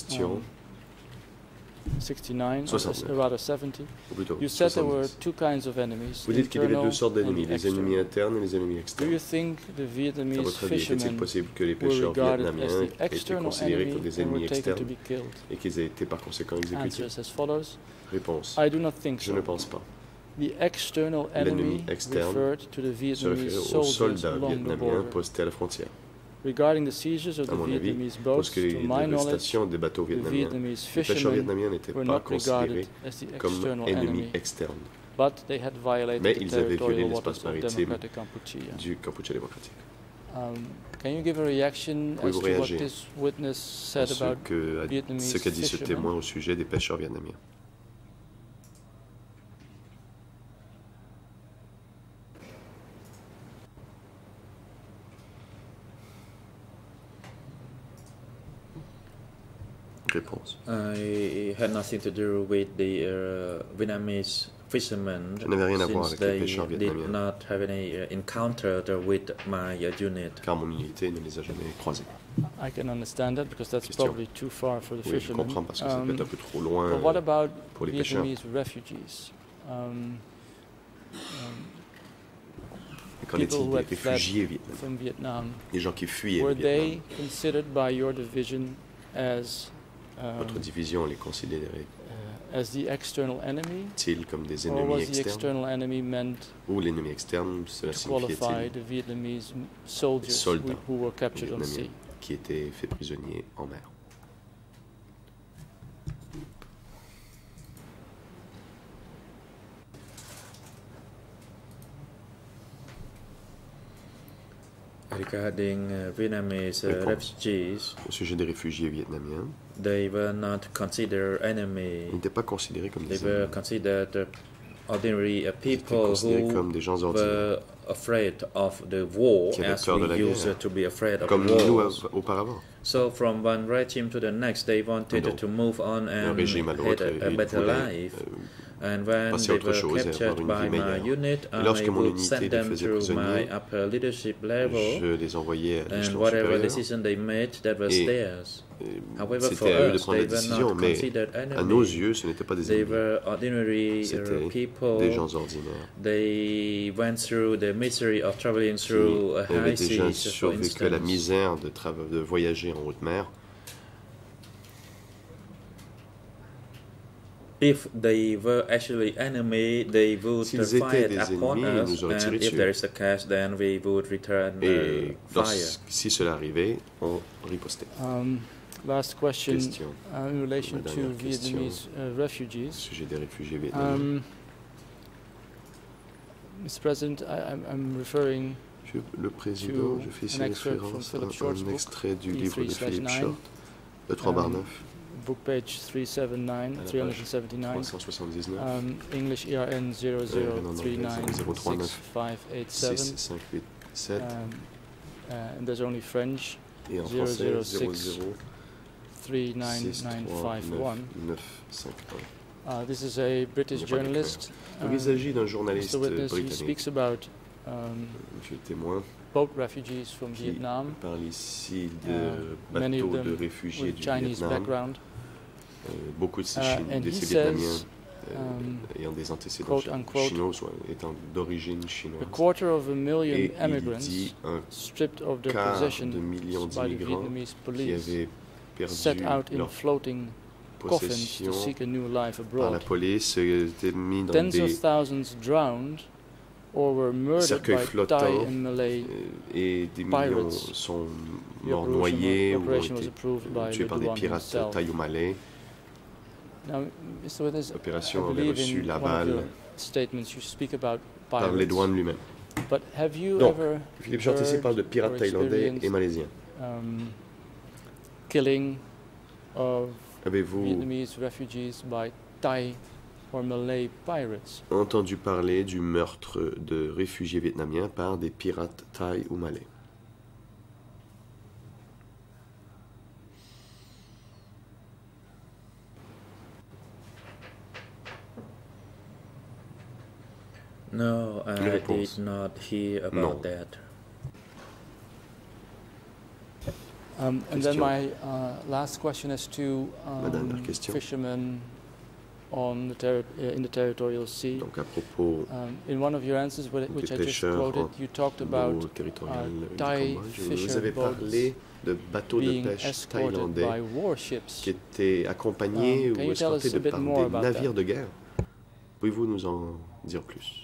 69, or rather 70. You said there were two kinds of enemies. Vous dites qu'il y avait deux sortes d'ennemis, les ennemis internes et les ennemis externes. Do you think the Vietnamese fishermen possible que les pêcheurs vietnamiens aient été considérés comme des ennemis externes et qu'ils aient été par conséquent exécutés? Réponse. Je ne pense pas. L'ennemi externe se référait aux soldats vietnamiens postés à la frontière. Regarding the seizures of the Vietnamese boats, to my knowledge, des bateaux vietnamiens, les pêcheurs vietnamiens n'étaient pas considérés comme ennemis externes, mais ils avaient violé l'espace maritime du Kampuchea démocratique. Pouvez-vous réagir à ce qu'a dit ce témoin au sujet des pêcheurs vietnamiens? Réponse. I had nothing to do with the Vietnamese fishermen. Je n'avais rien à voir avec les pêcheurs did vietnamiens. not have any encounter with my unit. Car mon unité ne les a jamais croisés. I can understand that because that's probably too far for the Oui, je fishermen. comprends parce que ça peut être un peu trop loin But what about pour les pêcheurs. Vietnamese refugees? Qu'en est-il des réfugiés vietnamiens? From Vietnam. Les gens qui fuyaient le Were they Vietnam. considered by your division as Votre division les considérait as the external enemy, comme des or ennemis was the externes? external enemy meant Ou l'ennemi externe, cela to qualify signifiait-il the Vietnamese soldiers soldats who were captured on sea? vietnamiens qui étaient faits prisonniers en mer? Regarding Vietnamese refugees, au sujet des réfugiés vietnamiens, they were not considered enemy. ils n'étaient pas considérés comme They des were ennemis. considered ordinary people who were afraid of the war as we used to be afraid of wars. So from one regime to the next, they wanted to move on and had a better life. And when they were captured by my unit, I would send them through my upper leadership level, and whatever decision they made, that was theirs. However, for us, they were not considered enemies. They were ordinary people. They went through the misery of traveling through a high seas, for instance. La misère de voyager en haute mer. If they were actually enemy, they would fire upon us, and if there is a case, then we would return fire. Si cela arrivait, on ripostait. Last question in relation to Vietnamese refugees. Sujet des réfugiés vietnamiens. Mr. President, I'm referring le Président, je fais ici référence à un extrait du livre de Philippe Short, E3/9. Book page 379. English ERN 00396587. And there's only French 0063991. This is a British journalist. Il s'agit d'un journaliste britannique. He speaks about boat refugees from qui Vietnam. Parle ici de bateaux de réfugiés du Chinese Vietnam. Background. Beaucoup de ces Vietnamiens ayant des antécédents chinois, étant d'origine chinoise. A quarter of a million Et immigrants il dit stripped of their quart possessions de millions by the d'immigrants Vietnamese qui police avaient set perdu out in leur floating coffins to possession seek a new life par la abroad. police, étaient mis dans Tens of des thousands drowned or were murdered cercueils by flottants Thai and Malay et des millions pirates. sont morts noyés ou ont Operation was été approved by tués par des Ridwan pirates himself. thaï ou malais. Now, Mr. Withers, L'opération I avait believe reçu in la one of balle your statements you speak about par pirates. les douanes lui-même. But have you Donc, ever Philippe Short ici parle de pirates or thaïlandais et experienced, malaisiens. Killing of Avez-vous Vietnamese refugees by Thai or Malay pirates? entendu parler du meurtre de réfugiés vietnamiens par des pirates thaï ou malais? No, I did not hear about that. And then my last question is to fishermen on the in the territorial sea. Donc à propos in one of your answers, which I just quoted, you talked about Thai fisher boats de bateaux de pêche thaïlandais qui étaient accompagnés ou escortés par des navires de guerre. Pouvez-vous nous en dire plus?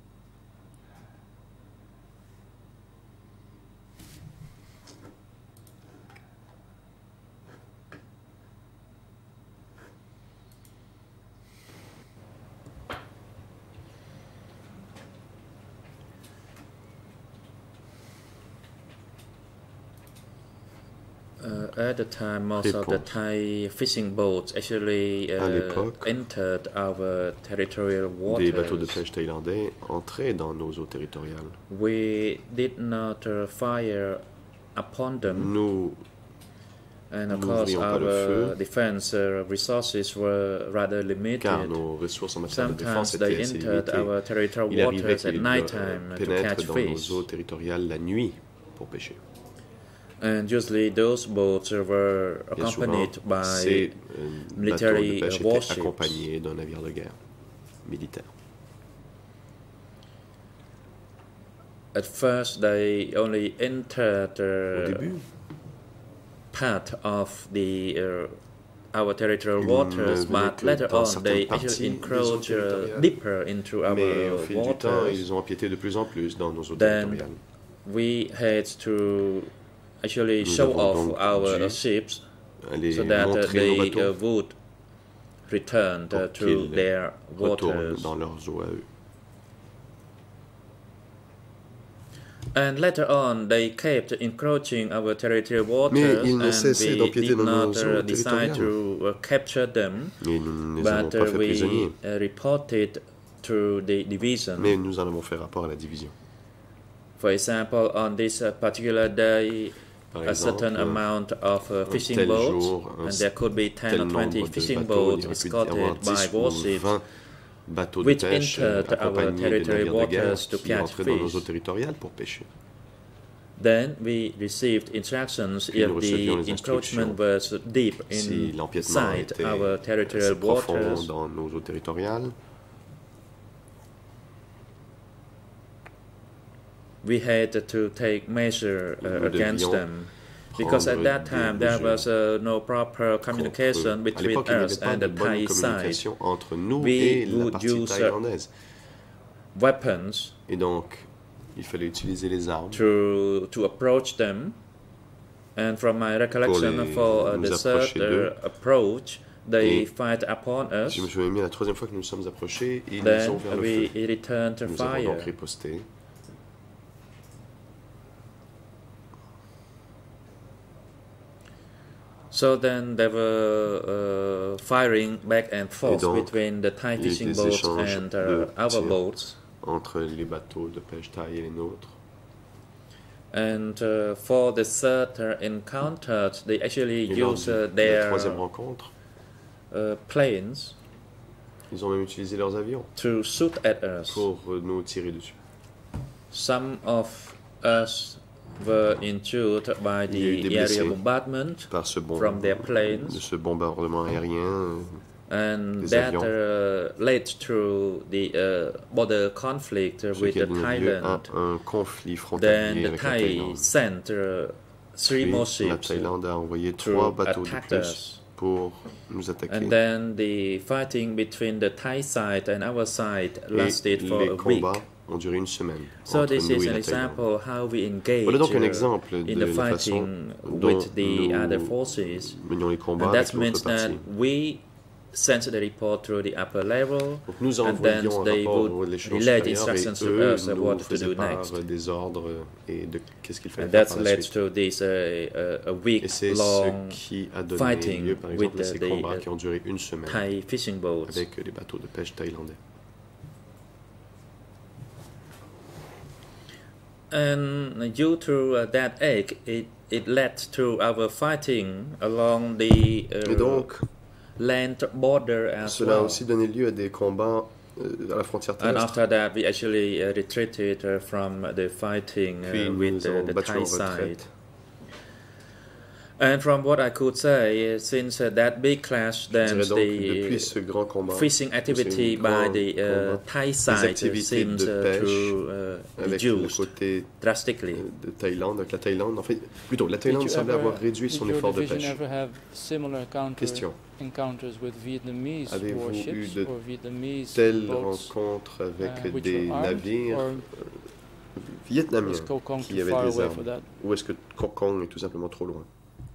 At the time, most of the Thai fishing boats actually entered our territorial waters. Des bateaux de pêche thaïlandais entraient dans nos eaux territoriales. We did not fire upon them. Nous and of course our defense resources were rather limited. Car nos ressources en matière de défense étaient assez limitées. Il arrivait qu'ils pénètrent dans nos eaux territoriales la nuit pour pêcher. And usually those boats were accompanied by military warships. Accompagnés d'un navire de guerre militaire. At first, they only entered part of the our territorial waters, but later on they actually encroached deeper into our waters. Ils ont empiété de plus en plus dans nos eaux territoriales. We had to actually show off our ships so that they would return to their waters. Dans leurs eaux à eux. And later on, they kept encroaching our territorial waters, and we did not decide to capture them, but we reported through the division. Mais nous en avons fait rapport à la division. For example, on this particular day, a certain amount of fishing boats, and there could be 10 or 20 fishing boats escorted by warships, which entered our territorial waters to catch fish. Then we received instructions if the encroachment was deep inside our territorial waters. We had to take measure against them, because at that time there was no proper communication between us and the Thai side. We would use weapons il fallait utiliser les armes to approach them, and from my recollection, for the third approach, they fired upon us. Je me souviens bien, la troisième fois que nous sommes approchés, ils nous ont ouvert le feu. Nous avons donc riposté. So then there were firing back and forth between the Thai fishing boats and our boats. Entre les bateaux de pêche thaï et les nôtres. And for the third encounter, they actually used their planes. Ils ont même utilisé leurs avions to shoot at us. Pour nous tirer dessus. Some of us were injured by the aerial bombardment from their planes. De ce bombardement aérien. And that led to the border conflict with Thailand. Then the Thai sent 3 more ships to attack us. And then the fighting between the Thai side and our side lasted for a week. So this is an example how we engage in the fighting with the other forces. And that means that we sent the report through the upper level, and then they would relay the instructions to us of what to do next. And that led to this a week-long fighting with the Thai fishing boats. And due to that act, it led to our fighting along the land border as Cela a aussi donné lieu à des combats à la frontière terrestre. And after that, we actually retreated from the fighting with the Thai side. And from what I could say, since that big clash, then the fishing activity by the Thai side seems to reduce drastically. De Thaïlande, avec la Thaïlande, en fait, plutôt, la Thaïlande semblait avoir réduit son effort de pêche. Question. Avez-vous eu de telles rencontres avec des navires vietnamiens qui avaient des armes? Ou est-ce que Koh Kong est tout simplement trop loin?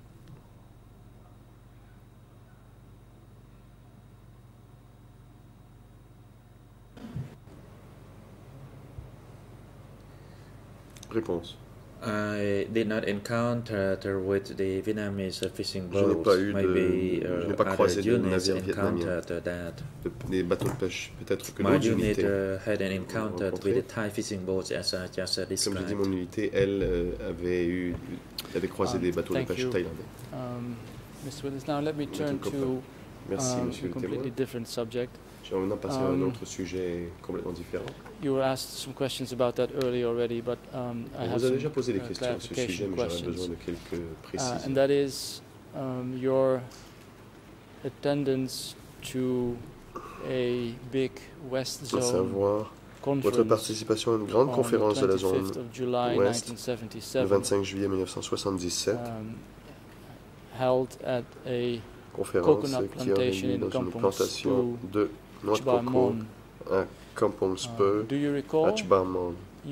Réponse. I did not encounter with the Vietnamese fishing boats. Maybe other units encountered that. Des bateaux de pêche, peut-être que my unit had an encounter with the Thai fishing boats, as I just described. Comme je dis, mon unité, elle, avait croisé des bateaux de pêche thaïlandais. Mr. Willis, now let me turn to a completely different subject. Je vais maintenant passer à un autre sujet complètement différent. You were asked some questions about that earlier already, but I have some déjà posé des questions à ce sujet, mais j'aurais besoin de quelques précisions. And that is your attendance to a big West Zone savoir votre participation à une grande conférence de la zone Ouest le 25 juillet 1977, held at a conférence qui aurait lieu dans une plantation de noix de coco à Kampong Speu, à Chbamon.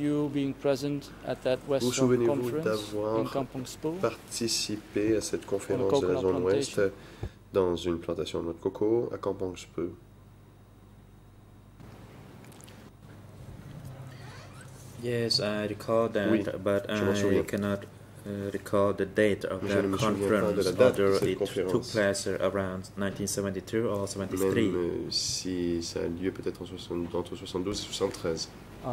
Vous souvenez-vous d'avoir participé à cette conférence de la zone Ouest dans une plantation de noix de coco à Kampong Speu? Yes, I recall that, but I cannot recall the date of that conference, although it took place around 1972 or 73. Même si ça a lieu peut-être entre 72 et 73.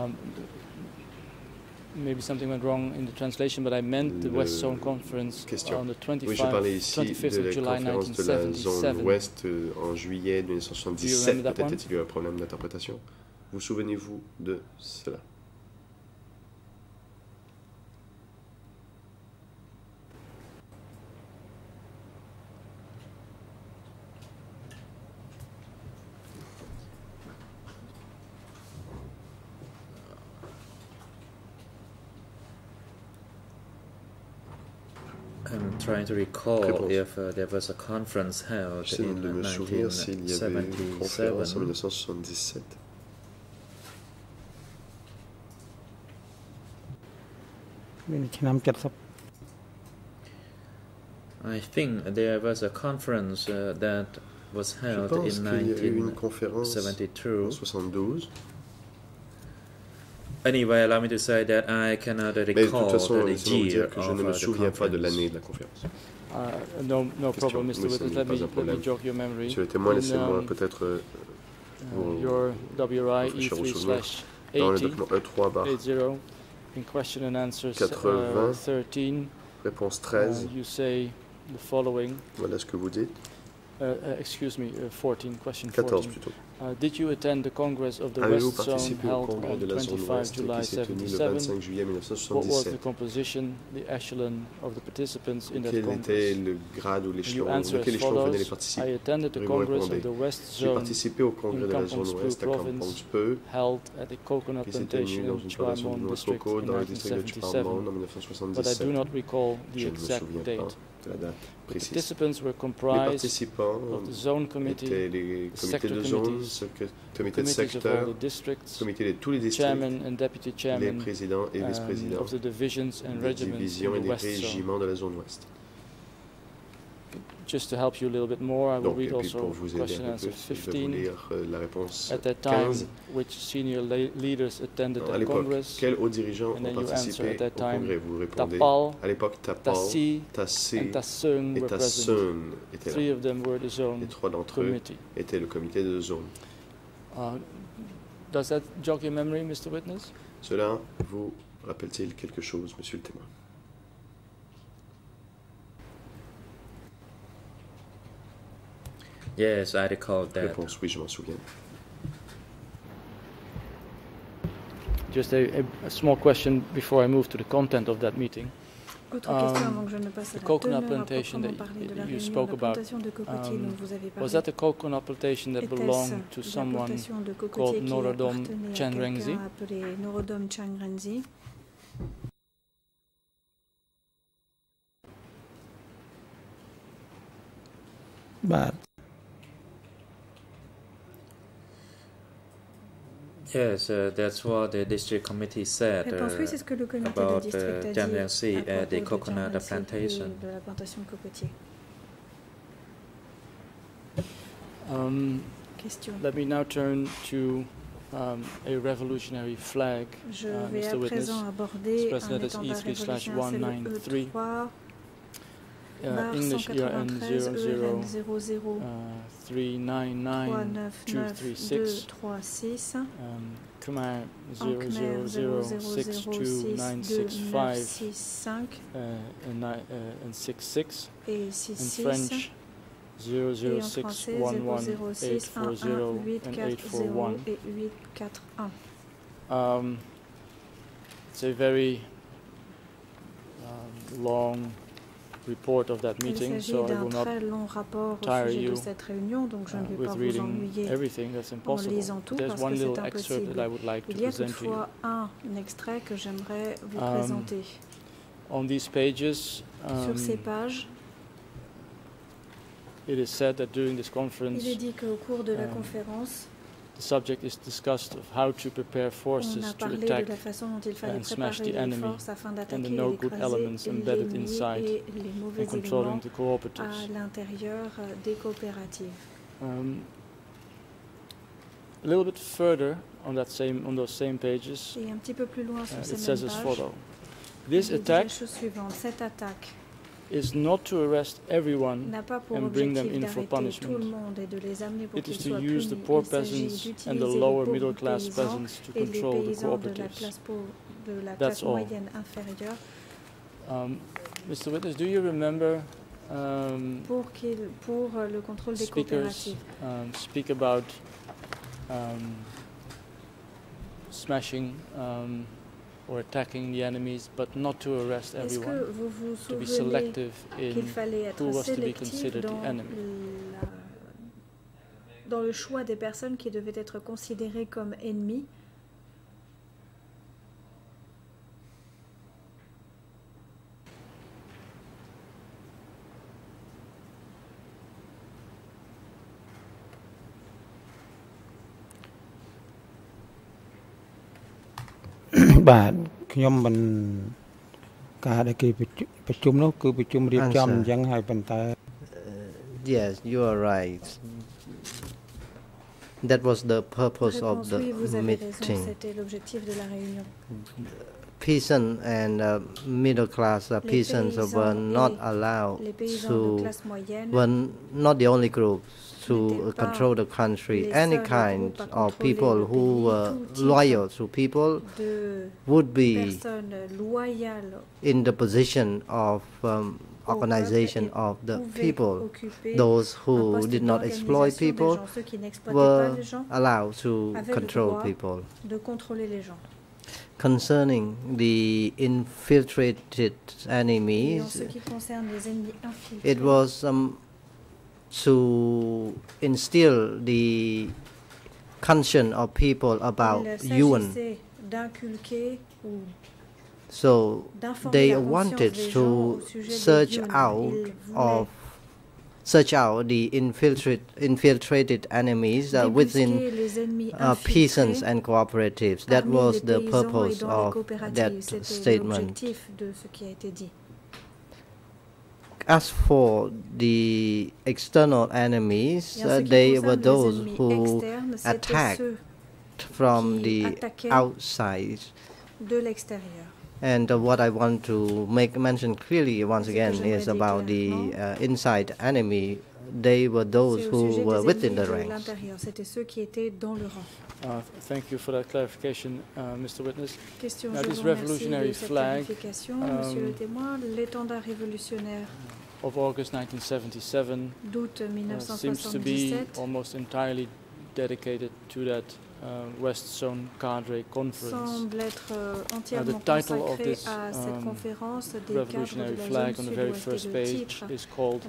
Maybe something went wrong in the translation, but I meant the West Zone Conference on the 25th of July 1977. De la zone ouest en juillet 1977. Peut-être est-il eu un problème d'interprétation. Vous souvenez-vous de cela? I'm trying to recall if there was a conference held in 1977. I think there was a conference that was held in 1972. Anyway, allow me to say that I cannot recall the year que je ne me souviens pas de l'année de la conférence. No problem, Mr. Witness. Let me jog your memory. Monsieur le témoin, laissez-moi peut-être your WI E3/80 dans le document E3/80 in question and answers 13, réponse 13. You say the following. Voilà ce que vous dites. Excuse me, 14, question 14 14. plutôt. Did you attend the Congress of the West Zone held on 25 July 1977? What was the composition, the echelon of the participants in that Congress? Quel était le grade ou l'échelon, de quel échelon venaient les participants? I attended the Congress of the West J'ai Zone participé au congrès de la zone ouest à Kampong Speu, held at the coconut qui s'est tenu dans plantation une in plantation de Chouamon noix de district coco in dans le district de 1977, Chouamon en but I 1977. do not recall the Je ne me exact souviens date. pas de la date The précise. participants were Les comprised participants of the zone committee, étaient les the comités sector de zone, committees, comités de committees of all secteur, the districts, comités de tous les districts, chairman and deputy les chairman présidents et vice-présidents of the divisions and des regiments divisions in et the des West Zone. régiments de la zone ouest. Just to help you a little bit more, I will Donc, et read puis pour also vous aider question un peu answer plus, je vais vous 15. lire la réponse At that time, 15. which senior leaders attended À the l'époque, Congress? quels hauts dirigeants And ont then you answer participé at that au time. congrès? Vous répondez. Tapal, À l'époque, Tapal, Tassi, Tassé and Tasseung et were present. Tasseung étaient Three là. of them were the Les zone trois d'entre eux committee. étaient le comité de zone. Does that jog your memory, Mr. Witness? Cela vous rappelle-t-il quelque chose, monsieur le témoin? Yes, I recall that. Réponse oui, je m'en souviens. Just a small question before I move to the content of that meeting. Autre question avant que je ne passe à The la coconut teneur à plantation proprement that parler de la you réunion spoke de about, plantation de cocotiers dont vous avez parlé. was that a coconut plantation that belonged to Était-ce la someone plantation de called cocotiers qui Norodom appartenait à Chenrezig? quelqu'un appelé Norodom Chenrezig? But Yes, that's what the district committee said Réponse oui, c'est ce que le comité de about district a dit Chenrezig à at the propos de coconut Chenrezig plantation. et de la plantation de cocotiers. Question. Let me now turn to a revolutionary flag, Je vais à Mr. Witness. présent aborder Express un letters étendard E3/193. révolutionnaire, c'est le E3, English ERN 00 00 399236. Khmer 000629665 and 66. et And 66 French et en français 00611840840 and 841. et 841. It's a very long report of that Il meeting, s'agit so I d'un will not très long rapport au tire sujet de you cette réunion, donc je ne vais with pas vous reading ennuyer everything. That's en impossible. lisant tout There's parce one que little c'est excerpt that I impossible. would like to Il y a present to you. toutefois un extrait que j'aimerais vous présenter. On these pages, Sur ces pages, it is said that during this conference, il est dit qu'au cours de la conférence, the subject is discussed of how to prepare on forces a to parlé de attack la façon dont il fallait and smash préparer the les enemy forces afin and d'attaquer the et no good elements d'écraser embedded l'ennemi inside et les mauvais and controlling éléments the cooperatives. à l'intérieur des coopératives. A little bit further on those same pages, Et un petit peu plus loin sur it ces says mêmes as pages, follows. This attack cette attaque is not to arrest everyone n'a pas pour and bring them objectif in for d'arrêter tout le punishment. monde et de les amener pour It qu'ils is to soient use the punis. poor Il s'agit peasants d'utiliser and the les lower pauvres middle class paysans peasants to et les control the paysans de la cooperatives. classe That's all. moyenne inférieure Mr. Witness, do you remember pour le contrôle des speakers coopératives speak about smashing or attacking the enemies, but not to arrest Est-ce everyone, que vous vous to be souvenez selective in qu'il fallait who être was to be sélectif considered the enemy? dans le choix des personnes qui devaient être considérées comme ennemies? Yes, you are right. That was the purpose of the meeting. C'était l'objectif de la réunion. Peasants and middle class peasants were not allowed to, were not the only group to control the country. Any kind of people who were loyal to people would be in the position of organization of the people. Those who did not exploit people were allowed to control people. Concerning the infiltrated enemies, it was to instill the conscience of people about UN. So they wanted to search out the infiltrated enemies within peasants and cooperatives. That was the purpose of that statement. As for the external enemies, they were those who attacked from the outside. And what I want to mention clearly once again is about the inside enemy. They were those who were within the ranks. Thank you for that clarification, Mr. Witness. Now, this revolutionary flag of August 1977 seems to be almost entirely dedicated to that West Zone Cadre Conference. The title of this revolutionary flag on the very first page is called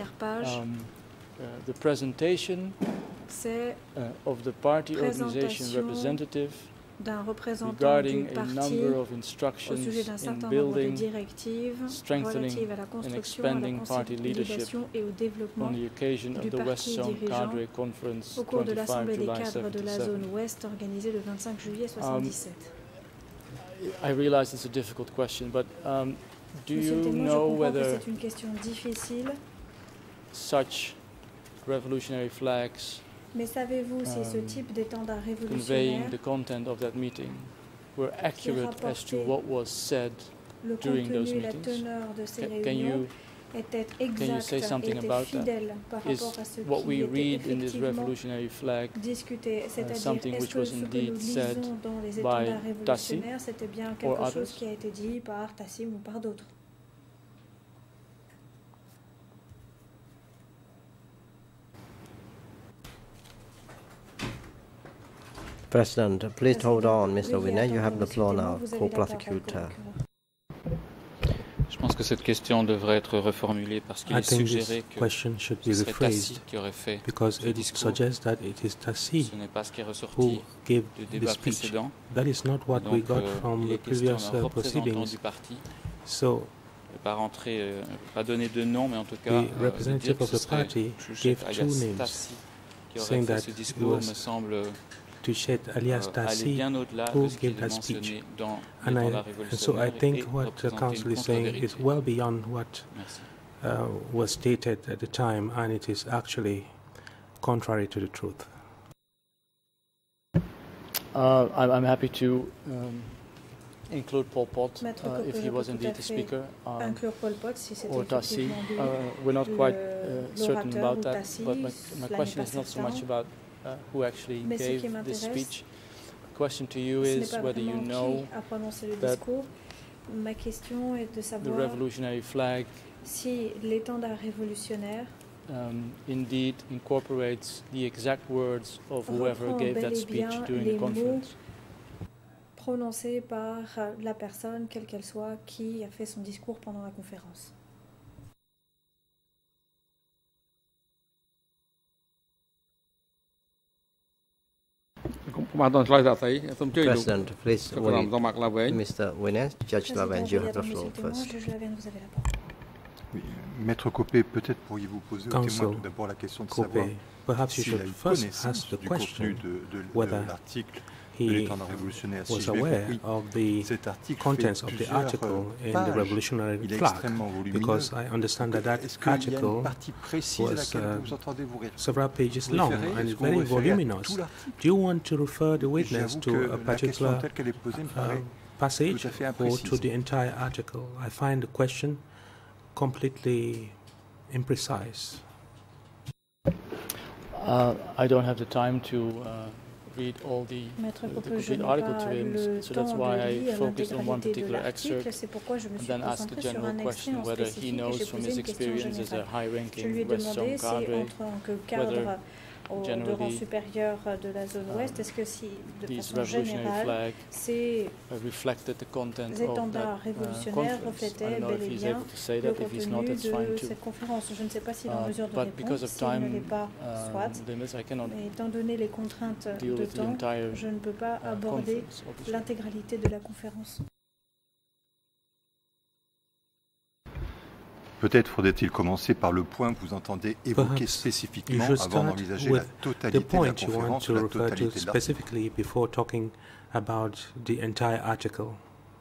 the presentation of the party organization representative regarding a number of instructions in building, strengthening and expanding party leadership on the occasion of the West Zone Cadre Conference 25 July 77. I realize it's a difficult question, but do you know whether such revolutionary flags conveying the content of that meeting were accurate as to what was said during those meetings? Can you say something about that? Is what we read in this revolutionary flag something which was indeed said by Tassi or others? President, please hold on, Mr. Winner. You have the floor now, co-prosecutor. Je pense que cette question devrait être reformulée parce qu'il est suggéré que ce serait Tassi qui aurait fait ce discours. Ce n'est pas ce qui est ressorti du débat précédent. Donc, il est question d'un représentant du parti. Pas rentrer, pas donner de nom, mais en tout cas, dire que ce serait Touchet alias Tassi qui aurait fait ce discours, me semble aller bien au-delà de ce qui est mentionné dans la révolutionnaire. So I think what the council is saying is well beyond what was stated at the time, and it is actually contrary to the truth. I'm happy to include Pol Pot if he was indeed the speaker, or Tassi. We're not quite certain about that, but my question is not so much about who actually gave this speech. The question to you is whether you know that the revolutionary flag si l'étendard révolutionnaire indeed incorporates the exact words of whoever gave that speech during the conference. Prononcé par la personne, quelle qu'elle soit, qui a fait son discours pendant la conférence. President, please wait. Mr. Witness, Judge Lavenge, you have the floor first. Oui, Maître Copé, peut-être pourriez-vous poser au témoin tout d'abord la question de savoir s'il a eu connaissance du contenu de l'article de l'étendard révolutionnaire. Si je l'ai compris, cet article fait plusieurs pages. Il est extrêmement volumineux. Est-ce qu'il y a une partie précise à laquelle vous entendez vous référer? Several pages long and it's very voluminous. Do you want to refer the witness to a particular passage or to the entire article? I find the question completely imprecise. I don't have the time to read all the complete article to him, so that's why I focused on one particular excerpt and then asked the general question whether he knows from his experience as a high-ranking West Zone cadre whether de rang supérieur de la zone ouest, est-ce que si, de façon générale, ces étendards révolutionnaires reflétaient bel et bien le contenu de cette conférence? Je ne sais pas s'il est en mesure de répondre, s'il ne l'est pas, soit, mais étant donné les contraintes de temps, je ne peux pas aborder l'intégralité de la conférence. Peut-être faudrait-il commencer par le point que vous entendez évoquer spécifiquement avant d'envisager la totalité de la conférence ou la totalité de l'article. Before talking about the entire article.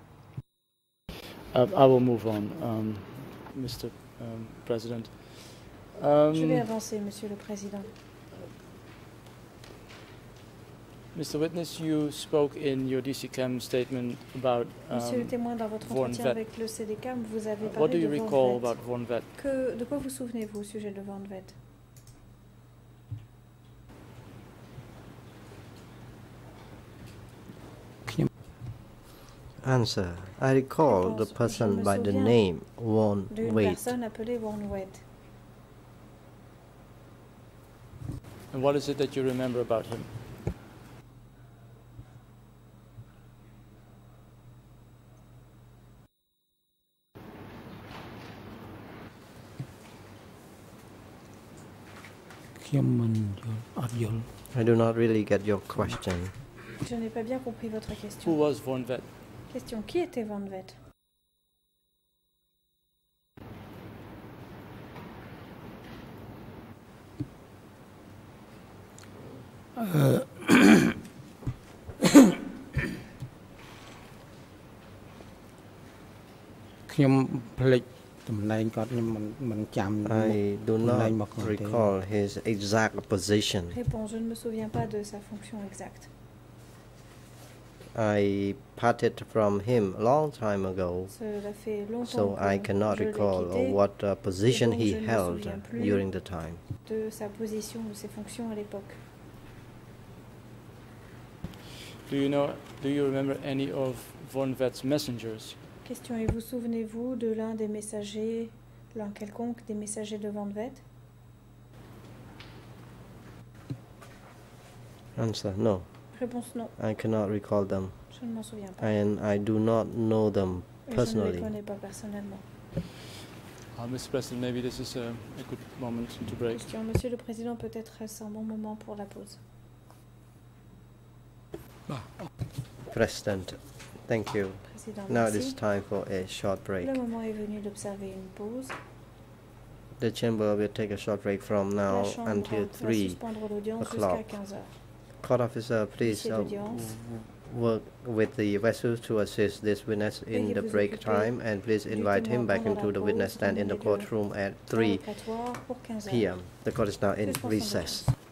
I will move on, Mr. President. Je vais avancer, Monsieur le Président. Mr. Witness, you spoke in your DCCAM statement about Monsieur le témoin, dans votre entretien avec le CDCAM, vous avez parlé What do you de recall about Von Vet? De quoi vous souvenez-vous au sujet de Von Vet? Answer. I recall the person by the name Von Vet. Personne appelée Von Vet. And what is it that you remember about him? I do not really get your question. Je n'ai pas bien compris votre question. Who was Von Vet? Question, qui était Von Vet? I do not recall his exact position. Réponse, je ne me souviens pas de sa fonction exacte. I parted from him a long time ago, so I cannot recall what position he held during the time. De sa position ou ses fonctions à l'époque. Do you remember any of Von Vet's messengers? Question, et vous souvenez-vous de l'un des messagers, l'un quelconque des messagers de Von Vet? Answer, no. Réponse, non. I cannot recall them. Je ne m'en souviens pas. And I do not know them personally. Je ne les connais pas personnellement. Mr. President, maybe this is a good moment to break. Question, Monsieur le Président, peut-être est-ce un bon moment pour la pause. President, thank you. Now it is time for a short break. Le moment est venu d'observer une pause. The chamber will take a short break from now until 3 o'clock. Court officer, please work with the vessels to assist this witness in the break time, and please invite him back into the witness stand in the courtroom at 3 p.m. The court is now in recess.